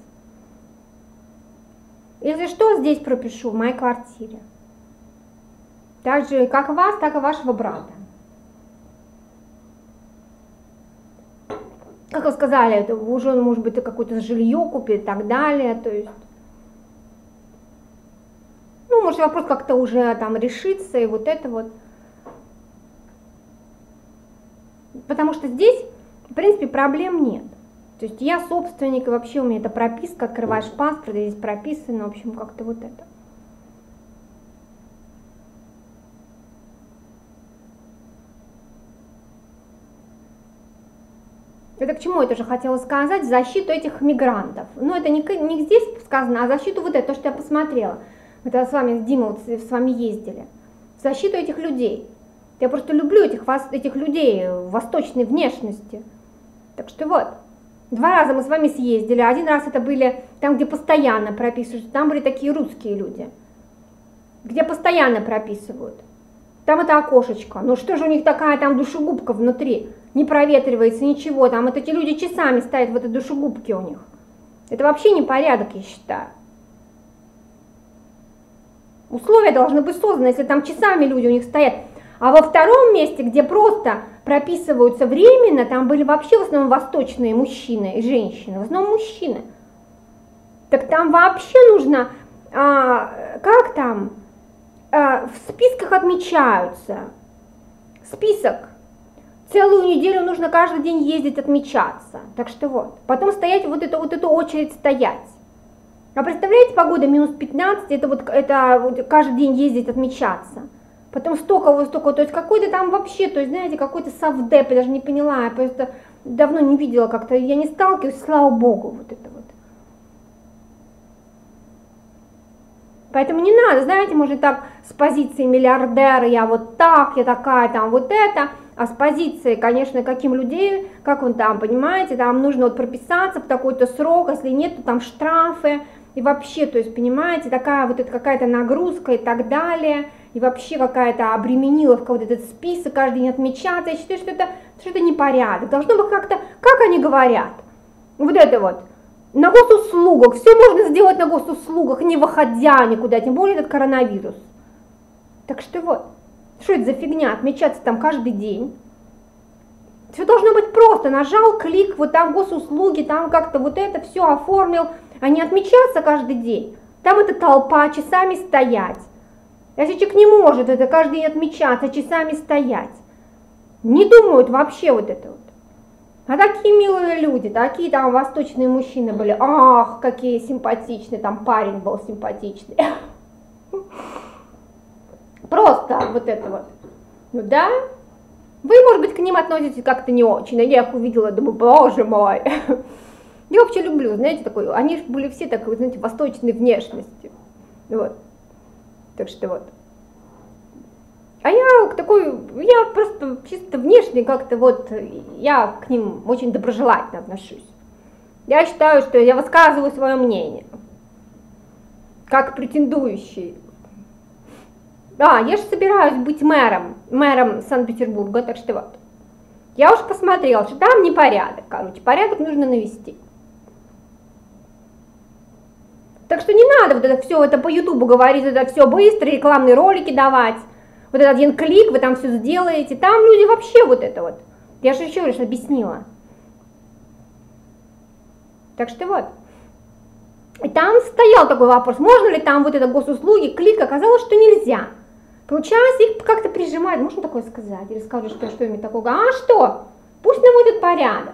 Если что, здесь пропишу, в моей квартире. Так же, как вас, так и вашего брата. Как вы сказали, это уже, может быть, какое-то жилье купит и так далее, то есть... Ну, ну, может, вопрос как-то уже там решится, и вот это вот. Потому что здесь, в принципе, проблем нет. То есть я собственник, и вообще у меня это прописка, открываешь паспорт, и здесь прописано, в общем, как-то вот это. Это к чему я тоже хотела сказать, защиту этих мигрантов. Но это не здесь сказано, а защиту вот это, то, что я посмотрела. Это с вами, с Димой, вот с вами ездили. Защиту этих людей. Я просто люблю этих людей восточной внешности. Так что вот, 2 раза мы с вами съездили. 1 раз это были там, где постоянно прописывают, там были такие русские люди, где постоянно прописывают. Там это окошечко. Ну что же у них такая там душегубка внутри? Не проветривается ничего. Там вот эти люди часами стоят в этой душегубке у них. Это вообще непорядок, я считаю. Условия должны быть созданы, если там часами люди у них стоят. А во втором месте, где просто прописываются временно, там были вообще в основном восточные мужчины и женщины. В основном мужчины. Так там вообще нужно, как там, в списках отмечаются. Список. Целую неделю нужно каждый день ездить отмечаться. Так что вот. Потом стоять, вот эту очередь стоять. А представляете, погода минус 15, это вот каждый день ездить отмечаться. Потом столько, то есть какой-то там вообще, то есть, знаете, какой-то совдеп, я даже не поняла, я просто давно не видела как-то, я не сталкиваюсь, слава богу, вот это вот. Поэтому не надо, знаете, может так с позиции миллиардера, я вот так, я такая, там вот это, а с позиции, конечно, каким людей, как он там, понимаете, там нужно вот прописаться в такой-то срок, если нет, то там штрафы, и вообще, то есть, понимаете, такая вот это какая-то нагрузка и так далее, и вообще какая-то обремениловка, вот этот список, каждый день отмечаться, я считаю, что это непорядок, должно быть как-то, как они говорят, вот это вот. На госуслугах, все можно сделать на госуслугах, не выходя никуда, тем более этот коронавирус. Так что вот, что это за фигня, отмечаться там каждый день. Все должно быть просто, нажал, клик, вот там госуслуги, там как-то вот это все оформил, а не отмечаться каждый день. Там эта толпа, часами стоять. Если человек не может это каждый день отмечаться, часами стоять, не думают вообще вот это вот. А такие милые люди, такие там восточные мужчины были, ах, какие симпатичные, там парень был симпатичный. Просто вот это вот. Ну да, вы, может быть, к ним относитесь как-то не очень, а я их увидела, думаю, боже мой. Я вообще люблю, знаете, такой, они же были все такой, знаете, восточной внешности. Вот. Так что вот. А я просто чисто внешне как-то вот, я к ним очень доброжелательно отношусь. Я считаю, что я высказываю свое мнение, как претендующий. Да, я же собираюсь быть мэром Санкт-Петербурга, так что вот. Я уж посмотрела, что там непорядок, короче, порядок нужно навести. Так что не надо вот это все, это по Ютубу говорить, это все быстро, рекламные ролики давать. Вот этот 1 клик, вы там все сделаете, там люди вообще вот это вот. Я же еще лишь объяснила. Так что вот. И там стоял такой вопрос, можно ли там вот это госуслуги, клик, оказалось, что нельзя. Получалось, их как-то прижимать, можно такое сказать? Или скажут, что что-нибудь такое, а что? Пусть наводят порядок.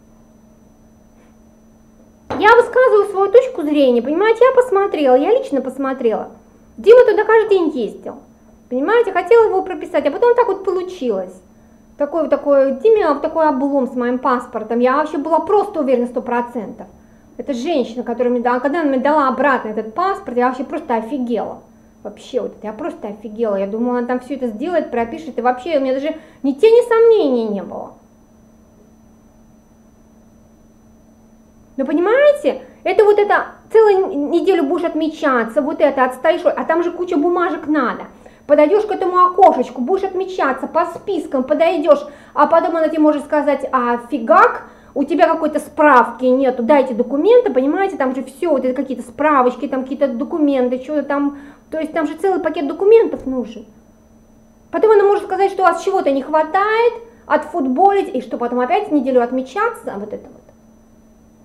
Я высказываю свою точку зрения, понимаете, я посмотрела, я лично посмотрела. Дима туда каждый день ездил. Понимаете, хотела его прописать, а потом так вот получилось. Такой Диме такой облом с моим паспортом. Я вообще была просто уверена 100%. Это женщина, которая мне дала, когда она мне дала обратно этот паспорт, я вообще просто офигела. Вообще вот это, я просто офигела. Я думала, она там все это сделает, пропишет, и вообще у меня даже ни тени сомнений не было. Но понимаете, это вот это, целую неделю будешь отмечаться, вот это, отстоишь, а там же куча бумажек надо. Подойдешь к этому окошечку, будешь отмечаться по спискам, подойдешь, а потом она тебе может сказать, а фигак, у тебя какой-то справки нету, дайте документы, понимаете, там же все, вот это какие-то справочки, там какие-то документы, что-то там, то есть там же целый пакет документов нужен. Потом она может сказать, что у вас чего-то не хватает, отфутболить, и что потом опять неделю отмечаться, вот это вот.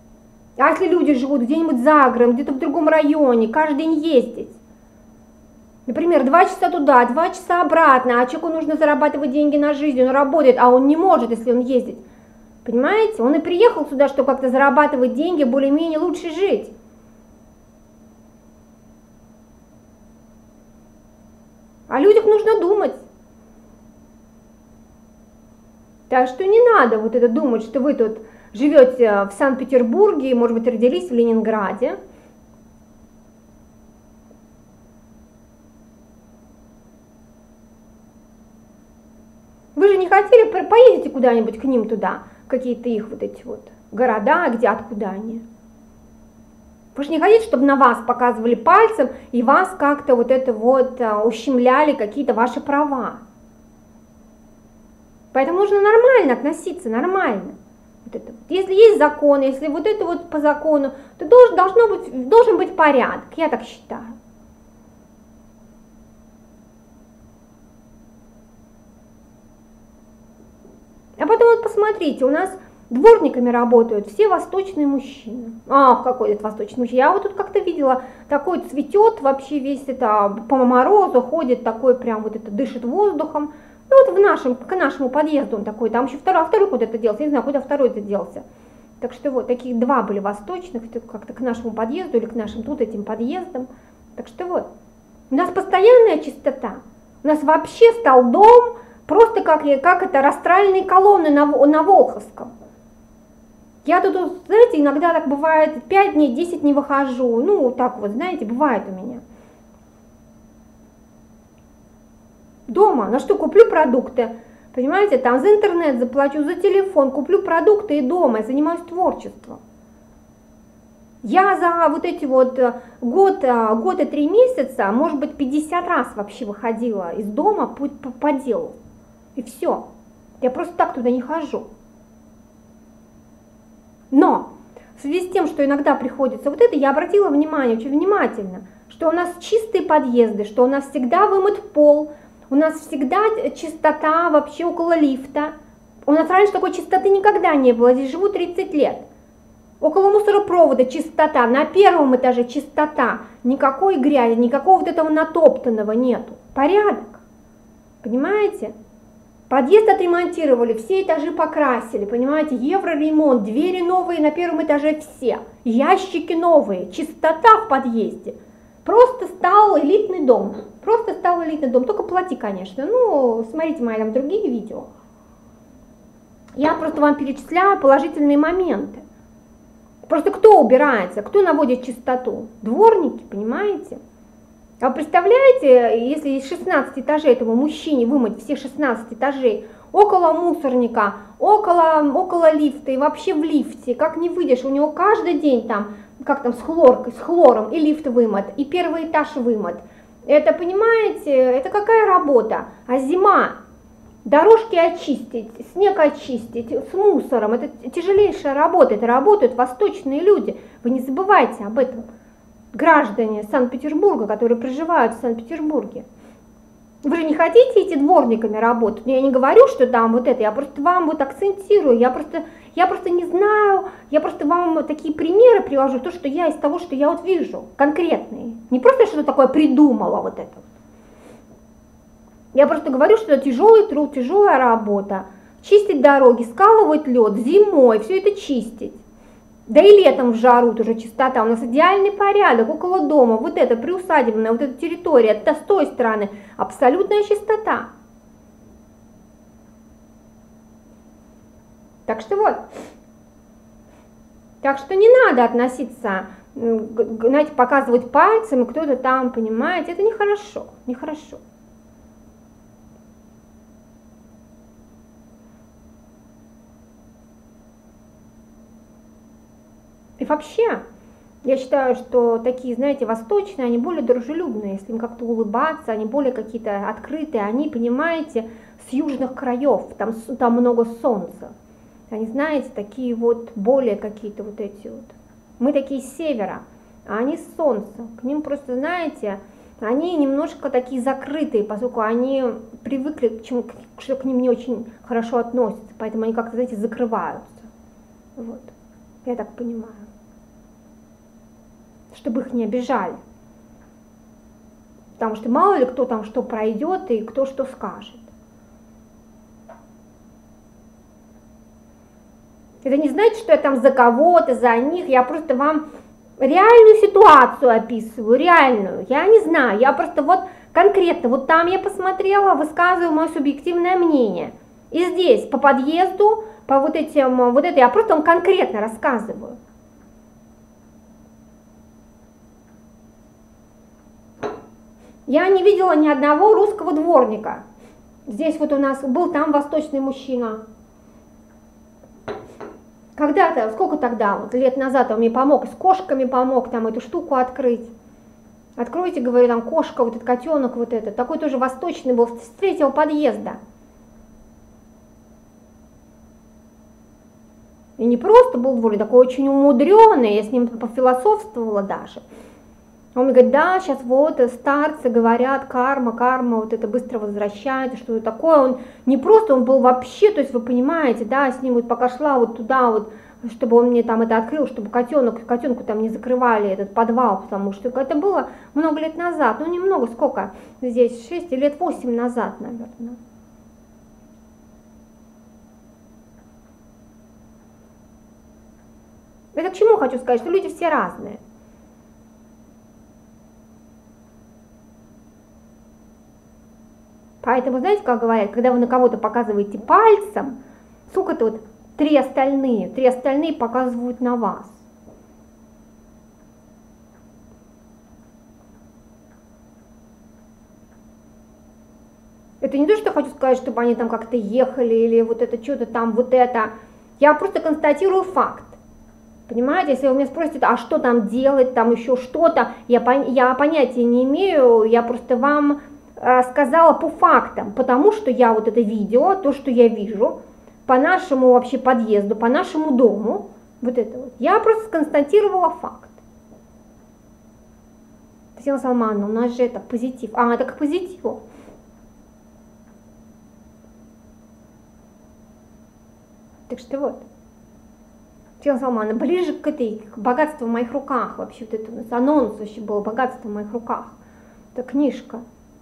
А если люди живут где-нибудь за городом, где-то в другом районе, каждый день ездить? Например, 2 часа туда, 2 часа обратно, а человеку нужно зарабатывать деньги на жизнь, он работает, а он не может, если он ездит. Понимаете? Он и приехал сюда, чтобы как-то зарабатывать деньги, более-менее лучше жить. О людях нужно думать. Так что не надо вот это думать, что вы тут живете в Санкт-Петербурге, может быть, родились в Ленинграде. Вы же не хотели, поедете куда-нибудь к ним туда, какие-то их вот эти вот города, где, откуда они. Вы же не хотите, чтобы на вас показывали пальцем и вас как-то вот это вот ущемляли какие-то ваши права. Поэтому нужно нормально относиться, нормально. Вот это. Если есть закон, если вот это вот по закону, то должен быть порядок, я так считаю. А потом вот посмотрите, у нас дворниками работают все восточные мужчины. Ах, какой это восточный мужчина. Я вот тут как-то видела, такой цветет, вообще весь это по морозу ходит, такой прям вот это дышит воздухом. Ну вот к нашему подъезду он такой, там еще второй куда-то делся, я не знаю, куда второй это делся. Так что вот, таких 2 были восточных, как-то к нашему подъезду или к нашим тут этим подъездам. Так что вот, у нас постоянная чистота, у нас вообще стал дом просто как это растральные колонны на Волховском. Я тут, знаете, иногда так бывает, 5 дней, 10 не выхожу, ну так вот, знаете, бывает у меня. Дома, на что куплю продукты, понимаете, там за интернет заплачу, за телефон, куплю продукты и дома, я занимаюсь творчеством. Я за вот эти вот год и 3 месяца, может быть, 50 раз вообще выходила из дома по делу. И все. Я просто так туда не хожу. Но в связи с тем, что иногда приходится вот это, я обратила внимание, очень внимательно, что у нас чистые подъезды, что у нас всегда вымыт пол, у нас всегда чистота вообще около лифта. У нас раньше такой чистоты никогда не было, здесь живу 30 лет. Около мусоропровода чистота, на 1-м этаже чистота, никакой грязи, никакого вот этого натоптанного нету. Порядок, понимаете? Подъезд отремонтировали, все этажи покрасили, понимаете, евроремонт, двери новые на 1-м этаже все, ящики новые, чистота в подъезде. Просто стал элитный дом, только плати, конечно, ну, смотрите мои там другие видео. Я просто вам перечисляю положительные моменты. Просто кто убирается, кто наводит чистоту? Дворники, понимаете? А представляете, если из 16 этажей этому мужчине вымыть все 16 этажей, около мусорника, около лифта и вообще в лифте, как не выйдешь, у него каждый день там, как там с хлором, и лифт вымыт, и 1-й этаж вымыт. Это, понимаете, это какая работа? А зима, дорожки очистить, снег очистить, с мусором, это тяжелейшая работа, это работают восточные люди, вы не забывайте об этом. Граждане Санкт-Петербурга, которые проживают в Санкт-Петербурге. Вы же не хотите идти дворниками работать? Я не говорю, что там вот это, я просто вам вот акцентирую, я просто не знаю, я просто вам такие примеры привожу, то, что я из того, что я вот вижу, конкретные. Не просто что-то такое придумала вот это. Я просто говорю, что это тяжелый труд, тяжелая работа. Чистить дороги, скалывать лед, зимой, все это чистить. Да и летом в жару тоже чистота, у нас идеальный порядок около дома, вот это приусадебная, вот эта территория, это с той стороны, абсолютная чистота. Так что вот, так что не надо относиться, знаете, показывать пальцем, и кто-то там, понимаете, это нехорошо, нехорошо. И вообще, я считаю, что такие, знаете, восточные, они более дружелюбные, если им как-то улыбаться, они более какие-то открытые, они, понимаете, с южных краев, там много солнца. Они, знаете, такие вот более какие-то вот эти вот. Мы такие с севера, а они с солнца. К ним просто, знаете, они немножко такие закрытые, поскольку они привыкли, что к ним не очень хорошо относятся, поэтому они как-то, знаете, закрываются. Вот. Я так понимаю. Чтобы их не обижали. Потому что мало ли кто там что пройдет и кто что скажет. Это не значит, что я там за кого-то, за них, я просто вам реальную ситуацию описываю, реальную. Я не знаю, я просто вот конкретно, вот там я посмотрела, высказываю мое субъективное мнение. И здесь, по подъезду, по вот этим, вот это я просто вам конкретно рассказываю. Я не видела ни одного русского дворника. Здесь вот у нас был там восточный мужчина. Когда-то, сколько тогда, вот лет назад он мне помог, с кошками помог там эту штуку открыть. Откройте, говорю, там кошка, вот этот котенок, вот этот. Такой тоже восточный был, с третьего подъезда. И не просто был дворник, такой очень умудренный, я с ним пофилософствовала даже. Он мне говорит, да, сейчас вот старцы говорят, карма, вот это быстро возвращается, что-то такое. Он не просто, он был вообще, то есть вы понимаете, да, с ним вот пока шла вот туда вот, чтобы он мне там это открыл, чтобы котенку там не закрывали этот подвал, потому что это было много лет назад, ну немного, сколько здесь, 6 или лет 8 назад, наверное. Это к чему хочу сказать, что люди все разные. Поэтому, знаете, как говорят, когда вы на кого-то показываете пальцем, сколько-то вот три остальные показывают на вас. Это не то, что хочу сказать, чтобы они там как-то ехали или вот это что-то там, вот это. Я просто констатирую факт. Понимаете, если вы меня спросите, а что там делать, там еще что-то, я понятия не имею, я просто вам сказала по фактам, потому что я вот это видео, то, что я вижу, по нашему вообще подъезду, по нашему дому, вот это вот, я просто сконстатировала факт. Татьяна Салмановна, у нас же это позитив, это к позитиву. Так что вот. Татьяна Салмановна, ближе к богатству в моих руках, вообще вот это у нас анонс вообще был, богатство в моих руках. Это книжка.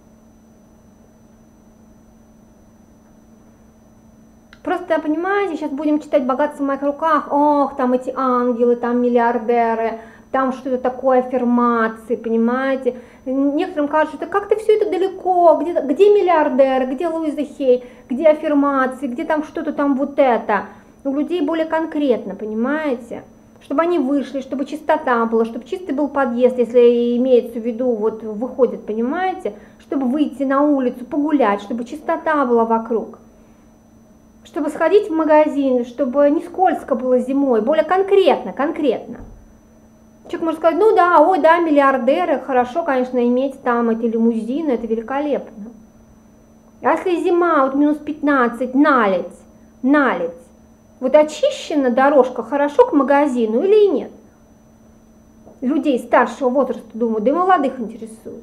Просто, понимаете, сейчас будем читать «Богатство в моих руках», ох, там эти ангелы, там миллиардеры, там что-то такое, аффирмации, понимаете. Некоторым кажется, что как-то все это далеко, где миллиардеры, где Луиза Хей, где аффирмации, где там что-то там вот это. У людей более конкретно, понимаете. Чтобы они вышли, чтобы чистота была, чтобы чистый был подъезд, если имеется в виду, вот выходит, понимаете, чтобы выйти на улицу, погулять, чтобы чистота была вокруг. Чтобы сходить в магазин, чтобы не скользко было зимой, более конкретно. Человек может сказать, ну да, ой, да, миллиардеры, хорошо, конечно, иметь там эти лимузины, это великолепно. А если зима, вот минус 15, наледь, вот очищена дорожка хорошо к магазину или нет? Людей старшего возраста, думаю, да и молодых интересует.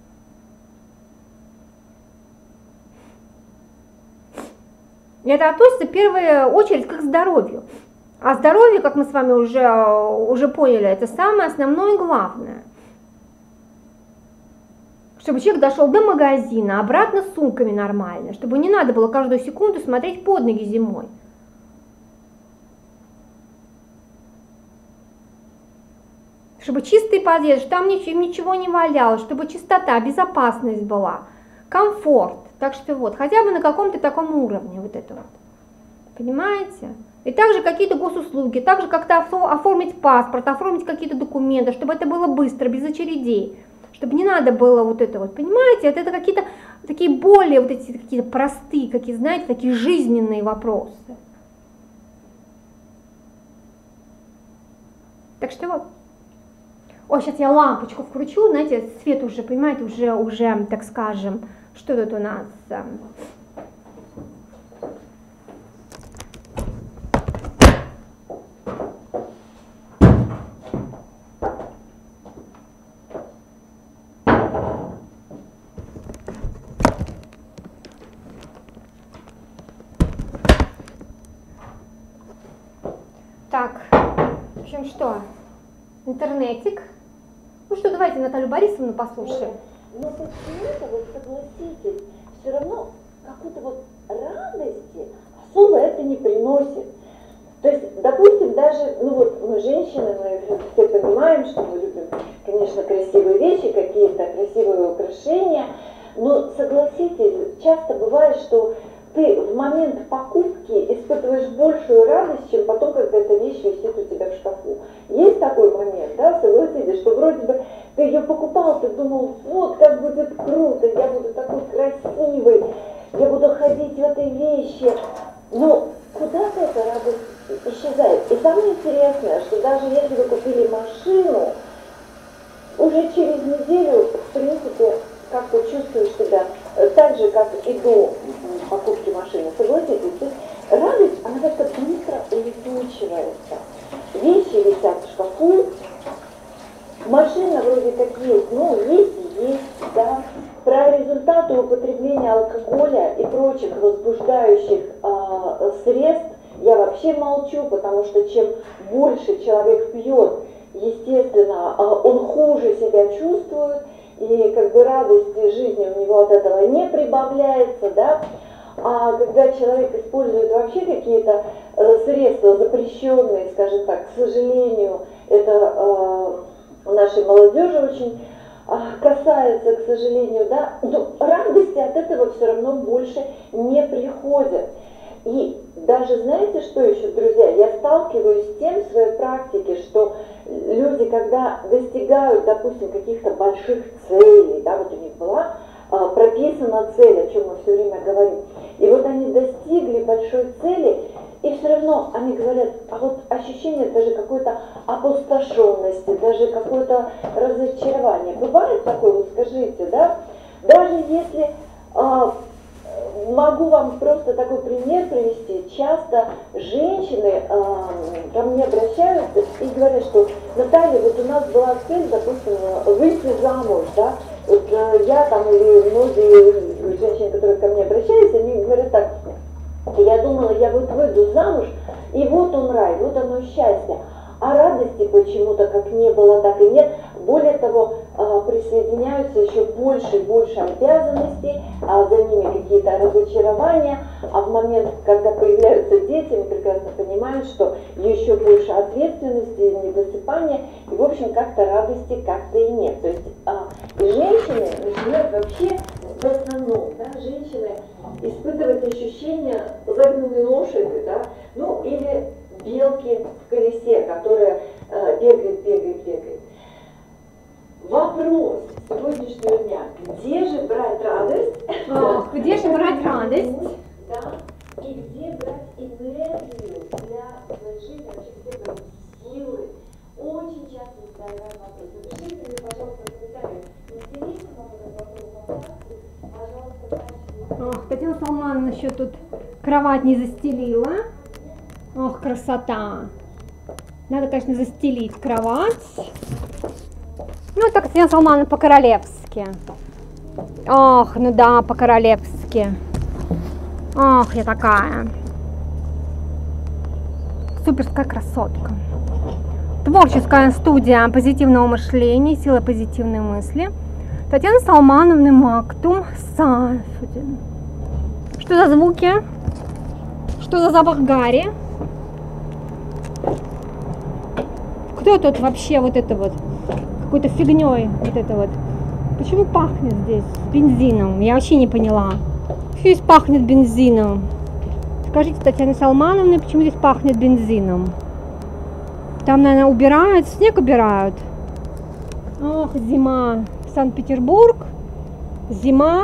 Это относится в первую очередь к здоровью. А здоровье, как мы с вами уже поняли, это самое основное и главное. Чтобы человек дошел до магазина, обратно с сумками нормально, чтобы не надо было каждую секунду смотреть под ноги зимой. Чтобы чистый подъезд, чтобы там ничего не валялось, чтобы чистота, безопасность была, комфорт. Так что вот, хотя бы на каком-то таком уровне вот это вот. Понимаете? И также какие-то госуслуги, также как-то оформить паспорт, оформить какие-то документы, чтобы это было быстро, без очередей. Чтобы не надо было вот это вот, понимаете? Это какие-то такие более вот эти какие-то простые, какие, знаете, такие жизненные вопросы. Так что вот. О, сейчас я лампочку вкручу, знаете, свет уже, понимаете, уже, так скажем, что тут у нас? Так, в общем, что? Интернетик. Ну что, давайте Наталью Борисовну послушаем. Но почему-то, вот согласитесь, все равно какой-то вот радости особо это не приносит. То есть, допустим, даже, ну вот мы женщины, мы все понимаем, что мы любим, конечно, красивые вещи, какие-то красивые украшения, но согласитесь, часто бывает, что ты в момент покупки испытываешь большую радость, чем потом, когда эта вещь висит у тебя в шкафу. Есть такой момент, да, согласитесь, что вроде бы ты ее покупал, ты думал, вот как будет круто, я буду такой красивый, я буду ходить в этой вещи, но куда-то эта радость исчезает. И самое интересное, что даже если вы купили машину, уже через неделю, в принципе, как ты чувствуешь себя так же, как и до покупки машины. Согласитесь, то есть радость, она как-то быстро улетучивается. Вещи висят в шкафу, машина вроде как есть, ну есть и есть, да. Про результаты употребления алкоголя и прочих возбуждающих средств я вообще молчу, потому что чем больше человек пьет, естественно, он хуже себя чувствует, и как бы радости жизни у него от этого не прибавляется, да. А когда человек использует вообще какие-то средства запрещенные, скажем так, к сожалению, это нашей молодежи очень касается, к сожалению, да, но радости от этого все равно больше не приходят. И даже знаете, что еще, друзья, я сталкиваюсь с тем в своей практике, что люди, когда достигают, допустим, каких-то больших целей, да, вот у них была прописана цель, о чем мы все время говорим, и вот они достигли большой цели, и все равно они говорят, а вот ощущение даже какой-то опустошенности, даже какое-то разочарование. Бывает такое, вот скажите, да? Даже если, могу вам просто такой пример привести, часто женщины ко мне обращаются и говорят, что Наталья, вот у нас была цель, допустим, выйти замуж, да? Вот я там или многие женщины, которые ко мне обращаются, они говорят так, я думала, я вот выйду замуж, и вот он рай, вот оно счастье. А радости почему-то как не было, так и нет. Более того, присоединяются еще больше и больше обязанностей, а за ними какие-то разочарования. А в момент, когда появляются дети, мы прекрасно понимаем, что еще больше ответственности, недосыпания, и в общем как-то радости как-то и нет. То есть и женщины начинают вообще в основном, да, женщины испытывать ощущение загнанной лошади, да, ну или белки в колесе, которая бегает. Вопрос сегодняшнего дня: где же брать радость? Где же брать радость? Да, и где брать энергию для своей жизни, вообще где брать силы? Очень часто задаваем вопрос. Напишите мне, пожалуйста, в комментариях, интересно вам этот вопрос, пожалуйста. Татьяна Салмановна еще тут кровать не застелила. Ох, красота! Надо, конечно, застелить кровать. Ну, так Татьяна Салмановна по-королевски. Ох, ну да, по-королевски. Ох, я такая. Суперская красотка. Творческая студия позитивного мышления, сила позитивной мысли. Татьяна Салмановна Мактум Сайфудин. Что за звуки? Что за запах гари? Кто тут вообще вот это вот? Какой-то фигней вот это вот. Почему пахнет здесь бензином? Я вообще не поняла. Почему здесь пахнет бензином? Скажите, Татьяна Салмановна, почему здесь пахнет бензином? Там, наверное, убирают, снег убирают. Ох, зима. Санкт-Петербург. Зима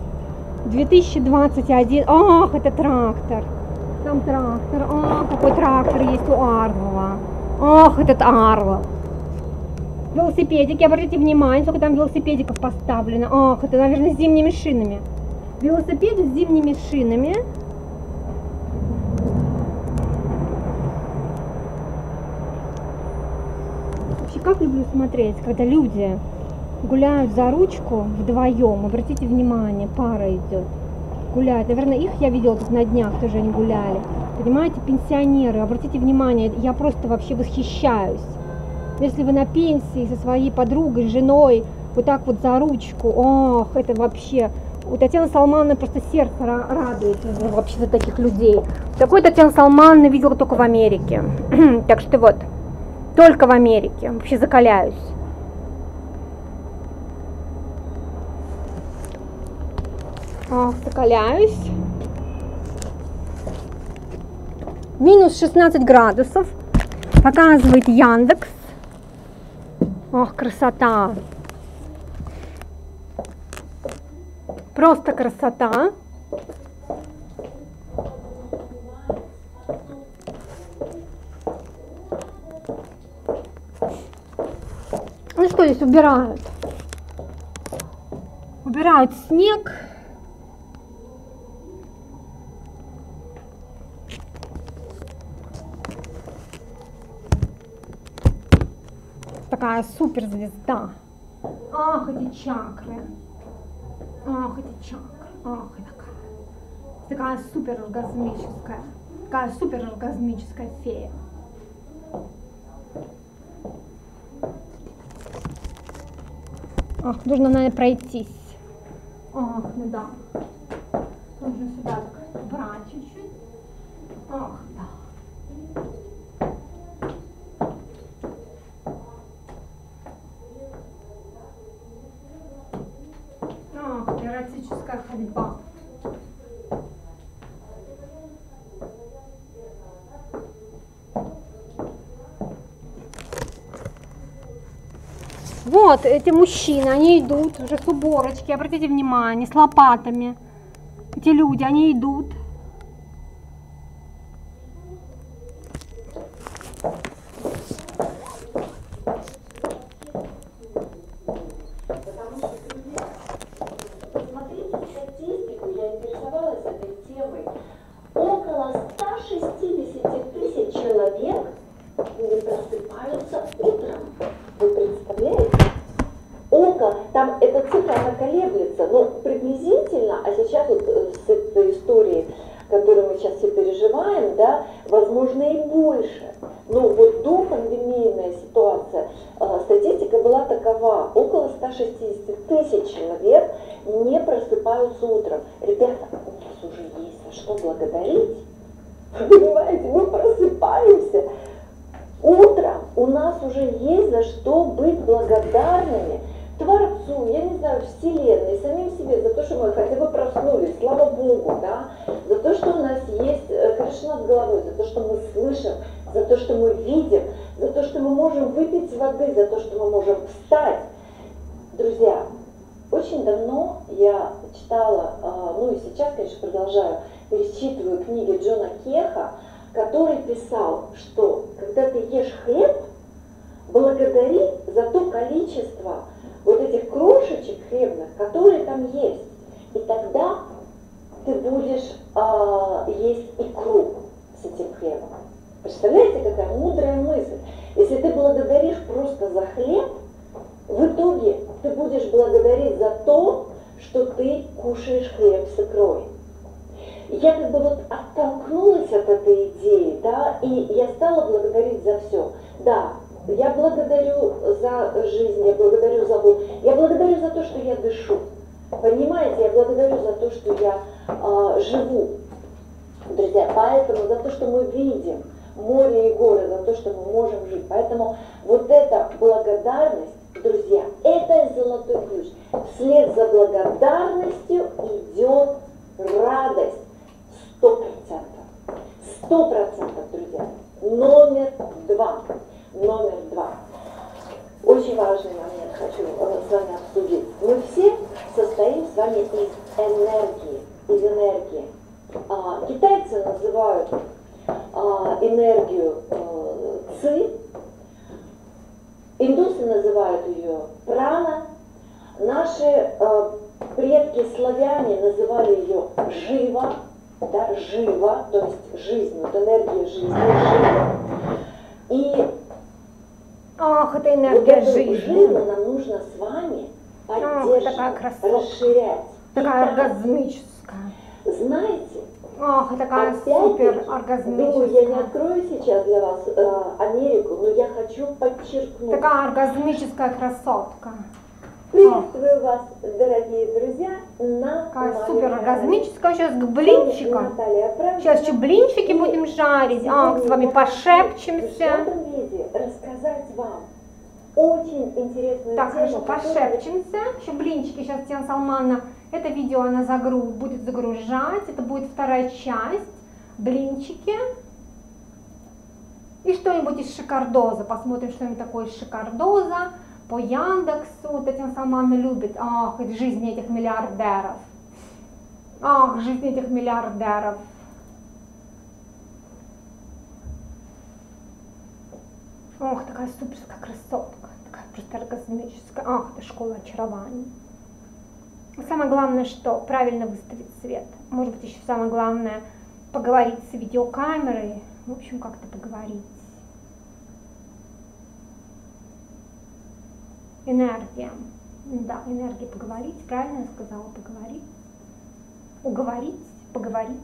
2021. Ох, это трактор. Там трактор. Ох, какой трактор есть у Арлова. Ох, этот Арлов. Велосипедики, обратите внимание, сколько там велосипедиков поставлено. Ох, это, наверное, с зимними шинами. Велосипеды с зимними шинами. Вообще, как люблю смотреть, когда люди гуляют за ручку вдвоем. Обратите внимание, пара идет. Гуляют. Наверное, их я видела тут на днях, тоже они гуляли. Понимаете, пенсионеры, обратите внимание, я просто вообще восхищаюсь. Если вы на пенсии со своей подругой, женой вот так вот за ручку. Ох, это вообще... У Татьяны Салмановны просто сердце радуется вообще за таких людей. Такой Татьяна Салмановна видела только в Америке. Так что вот, только в Америке. Вообще закаляюсь. Ох, закаляюсь. Минус 16 градусов. Показывает Яндекс. Ох, красота. Просто красота. Ну что здесь убирают? Убирают снег. Такая суперзвезда. Ах, эти чакры. Ах, эти чакры. Ах, такая супер оргазмическая. Такая супер оргазмическая фея. Ах, нужно, наверное, пройтись. Ах, ну да. Нужно сюда так брать чуть-чуть. Ах, да. Эротическая ходьба. Вот эти мужчины, они идут уже с уборочки, обратите внимание, с лопатами. Эти люди, они идут. Там эта цифра, она колеблется, но приблизительно, а сейчас вот с этой историей, которую мы сейчас все переживаем, да, возможно и больше. Но вот до пандемийная ситуация, статистика была такова, около 160 тысяч человек не просыпаются утром. Ребята, у нас уже есть за что благодарить. Вы понимаете, мы просыпаемся. Утром у нас уже есть за что быть благодарными Творцу, я не знаю, Вселенной, самим себе, за то, что мы хотя бы проснулись, слава Богу, да, за то, что у нас есть крыша над головой, за то, что мы слышим, за то, что мы видим, за то, что мы можем выпить воды, за то, что мы можем встать. Друзья, очень давно я читала, ну и сейчас, конечно, продолжаю, перечитываю книги Джона Кеха, который писал, что когда ты ешь хлеб, благодари за то количество вот этих крошечек хлебных, которые там есть. И тогда ты будешь есть икру с этим хлебом. Представляете, какая мудрая мысль? Если ты благодаришь просто за хлеб, в итоге ты будешь благодарить за то, что ты кушаешь хлеб с икрой. Я как бы вот оттолкнулась от этой идеи, да, и я стала благодарить за все. Да, я благодарю за жизнь, я благодарю за Бога, я благодарю за то, что я дышу. Понимаете, я благодарю за то, что я живу. Друзья, поэтому за то, что мы видим море и горы, за то, что мы можем жить. Поэтому вот эта благодарность, друзья, это золотой ключ. Вслед за благодарностью идет радость. 100%. 100%, друзья. Номер два. Очень важный момент хочу с вами обсудить. Мы все состоим с вами из энергии. Китайцы называют энергию ци, индусы называют ее прана, наши предки славяне называли ее жива, да, жива, то есть жизнь, вот энергия жизни, жива. И ах, это энергия вот жизни. Жизнь нам нужно с вами поддерживать, расширять. Такая оргазмическая. Знаете, ах, такая опять супер думаю, оргазмическая. я не открою сейчас для вас Америку, но я хочу подчеркнуть. Такая оргазмическая красотка. Приветствую вас, дорогие друзья, на Такая моем супер канале. оргазмическая. Сейчас к С вами блинчикам. Наталья Правдина. Сейчас еще блинчики И будем жарить. сегодня С вами я хочу пошепчемся. в этом видео рассказать вам очень интересную Так, тему, хорошо, которая- пошепчемся. Еще блинчики сейчас Татьяна Салмановна. Это видео она будет загружать. Это будет вторая часть. Блинчики. И что-нибудь из шикардоза. Посмотрим, что-нибудь такое из шикардоза. По Яндексу. Татьяна Салмановна любит. Ах, жизнь этих миллиардеров. Ах, жизнь этих миллиардеров. Ох, такая суперская красотка. Такая просто оргазмическая. Ах, это школа очарования. Самое главное, что правильно выставить цвет. Может быть, еще самое главное поговорить с видеокамерой. В общем, как-то поговорить. Энергия. Да, энергия поговорить. Правильно я сказала? Поговорить. Уговорить, поговорить.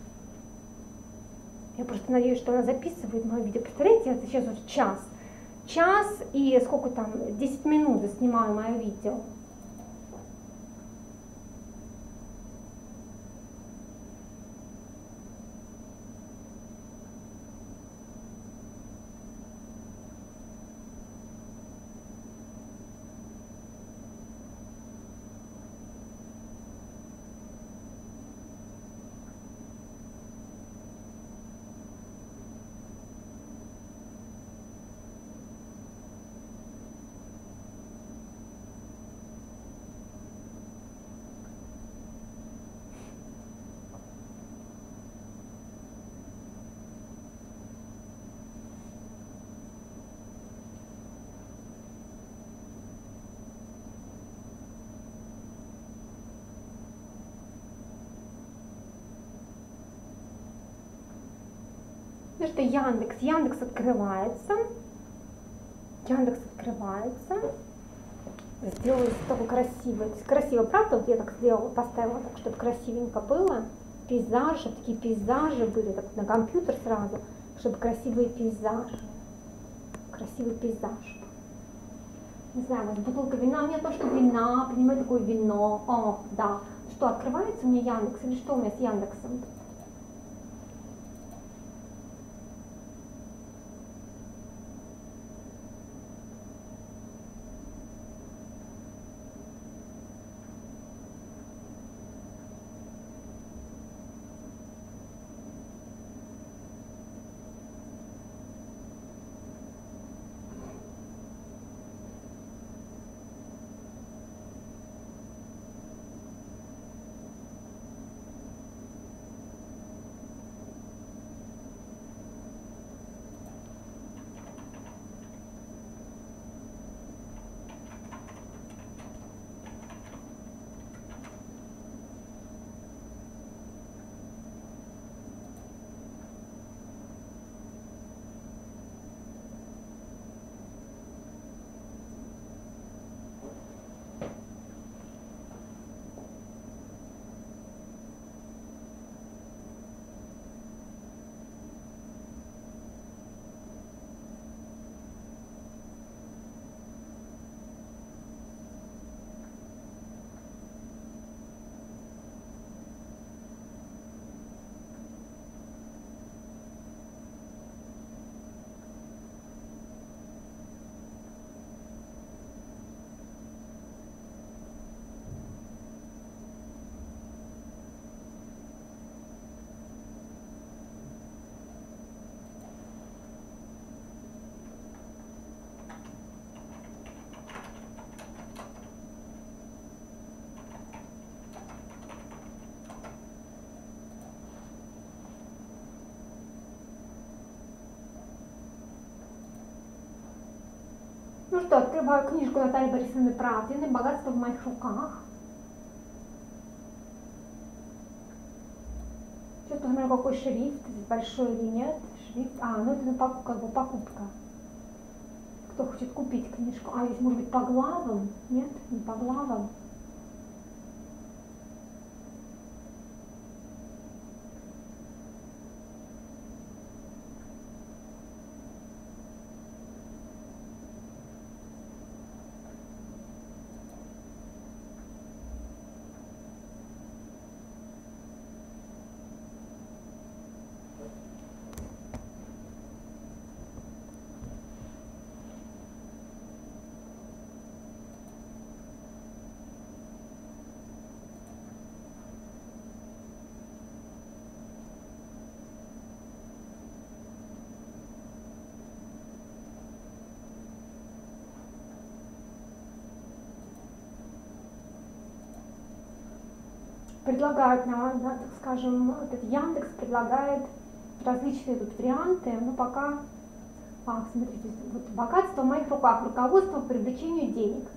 Я просто надеюсь, что она записывает мое видео. Представляете, это сейчас уже час. Час и сколько там, 10 минут заснимаю мое видео. Ну что, Яндекс открывается. Яндекс открывается. Сделаю такой красивый. Красиво, правда? Вот я так сделала, поставила так, чтобы красивенько было. Пейзажи, такие пейзажи были, так на компьютер сразу, чтобы красивые пейзажи. Красивый пейзаж. Не знаю, вот бутылка вина, у меня то, что вина, понимаете, такое вино. О, да. Что, открывается у меня Яндекс или что у меня с Яндексом? Ну что, открываю книжку Натальи Борисовны Правдиной «Богатство в моих руках». Сейчас посмотрю, какой шрифт, большой или нет. Шрифт, ну это как бы покупка. Кто хочет купить книжку? Здесь может быть по главам? Нет, не по главам. предлагают, так скажем, этот Яндекс предлагает различные тут варианты, но пока, смотрите, вот богатство в моих руках, руководство по привлечению денег.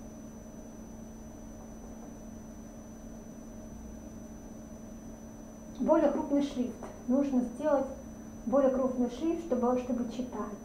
Более крупный шрифт. Нужно сделать более крупный шрифт, чтобы читать.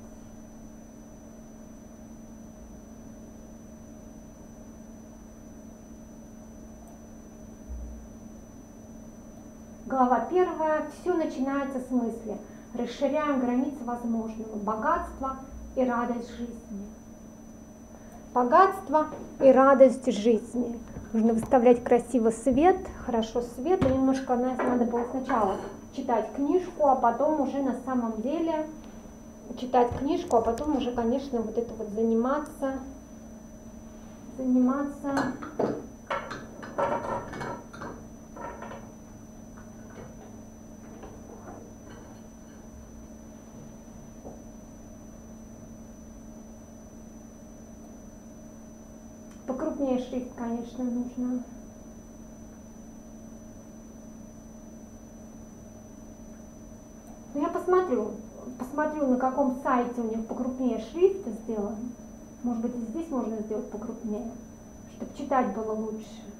Глава 1. Все начинается с мысли. Расширяем границы возможного. Богатство и радость жизни. Богатство и радость жизни. Нужно выставлять красиво свет, хорошо свет. И немножко надо было сначала читать книжку, а потом уже на самом деле читать книжку, а потом уже, конечно, вот это вот заниматься. Покрупнее шрифт, конечно, нужно. Но я посмотрю, на каком сайте у них покрупнее шрифт сделан. Может быть, и здесь можно сделать покрупнее, чтобы читать было лучше.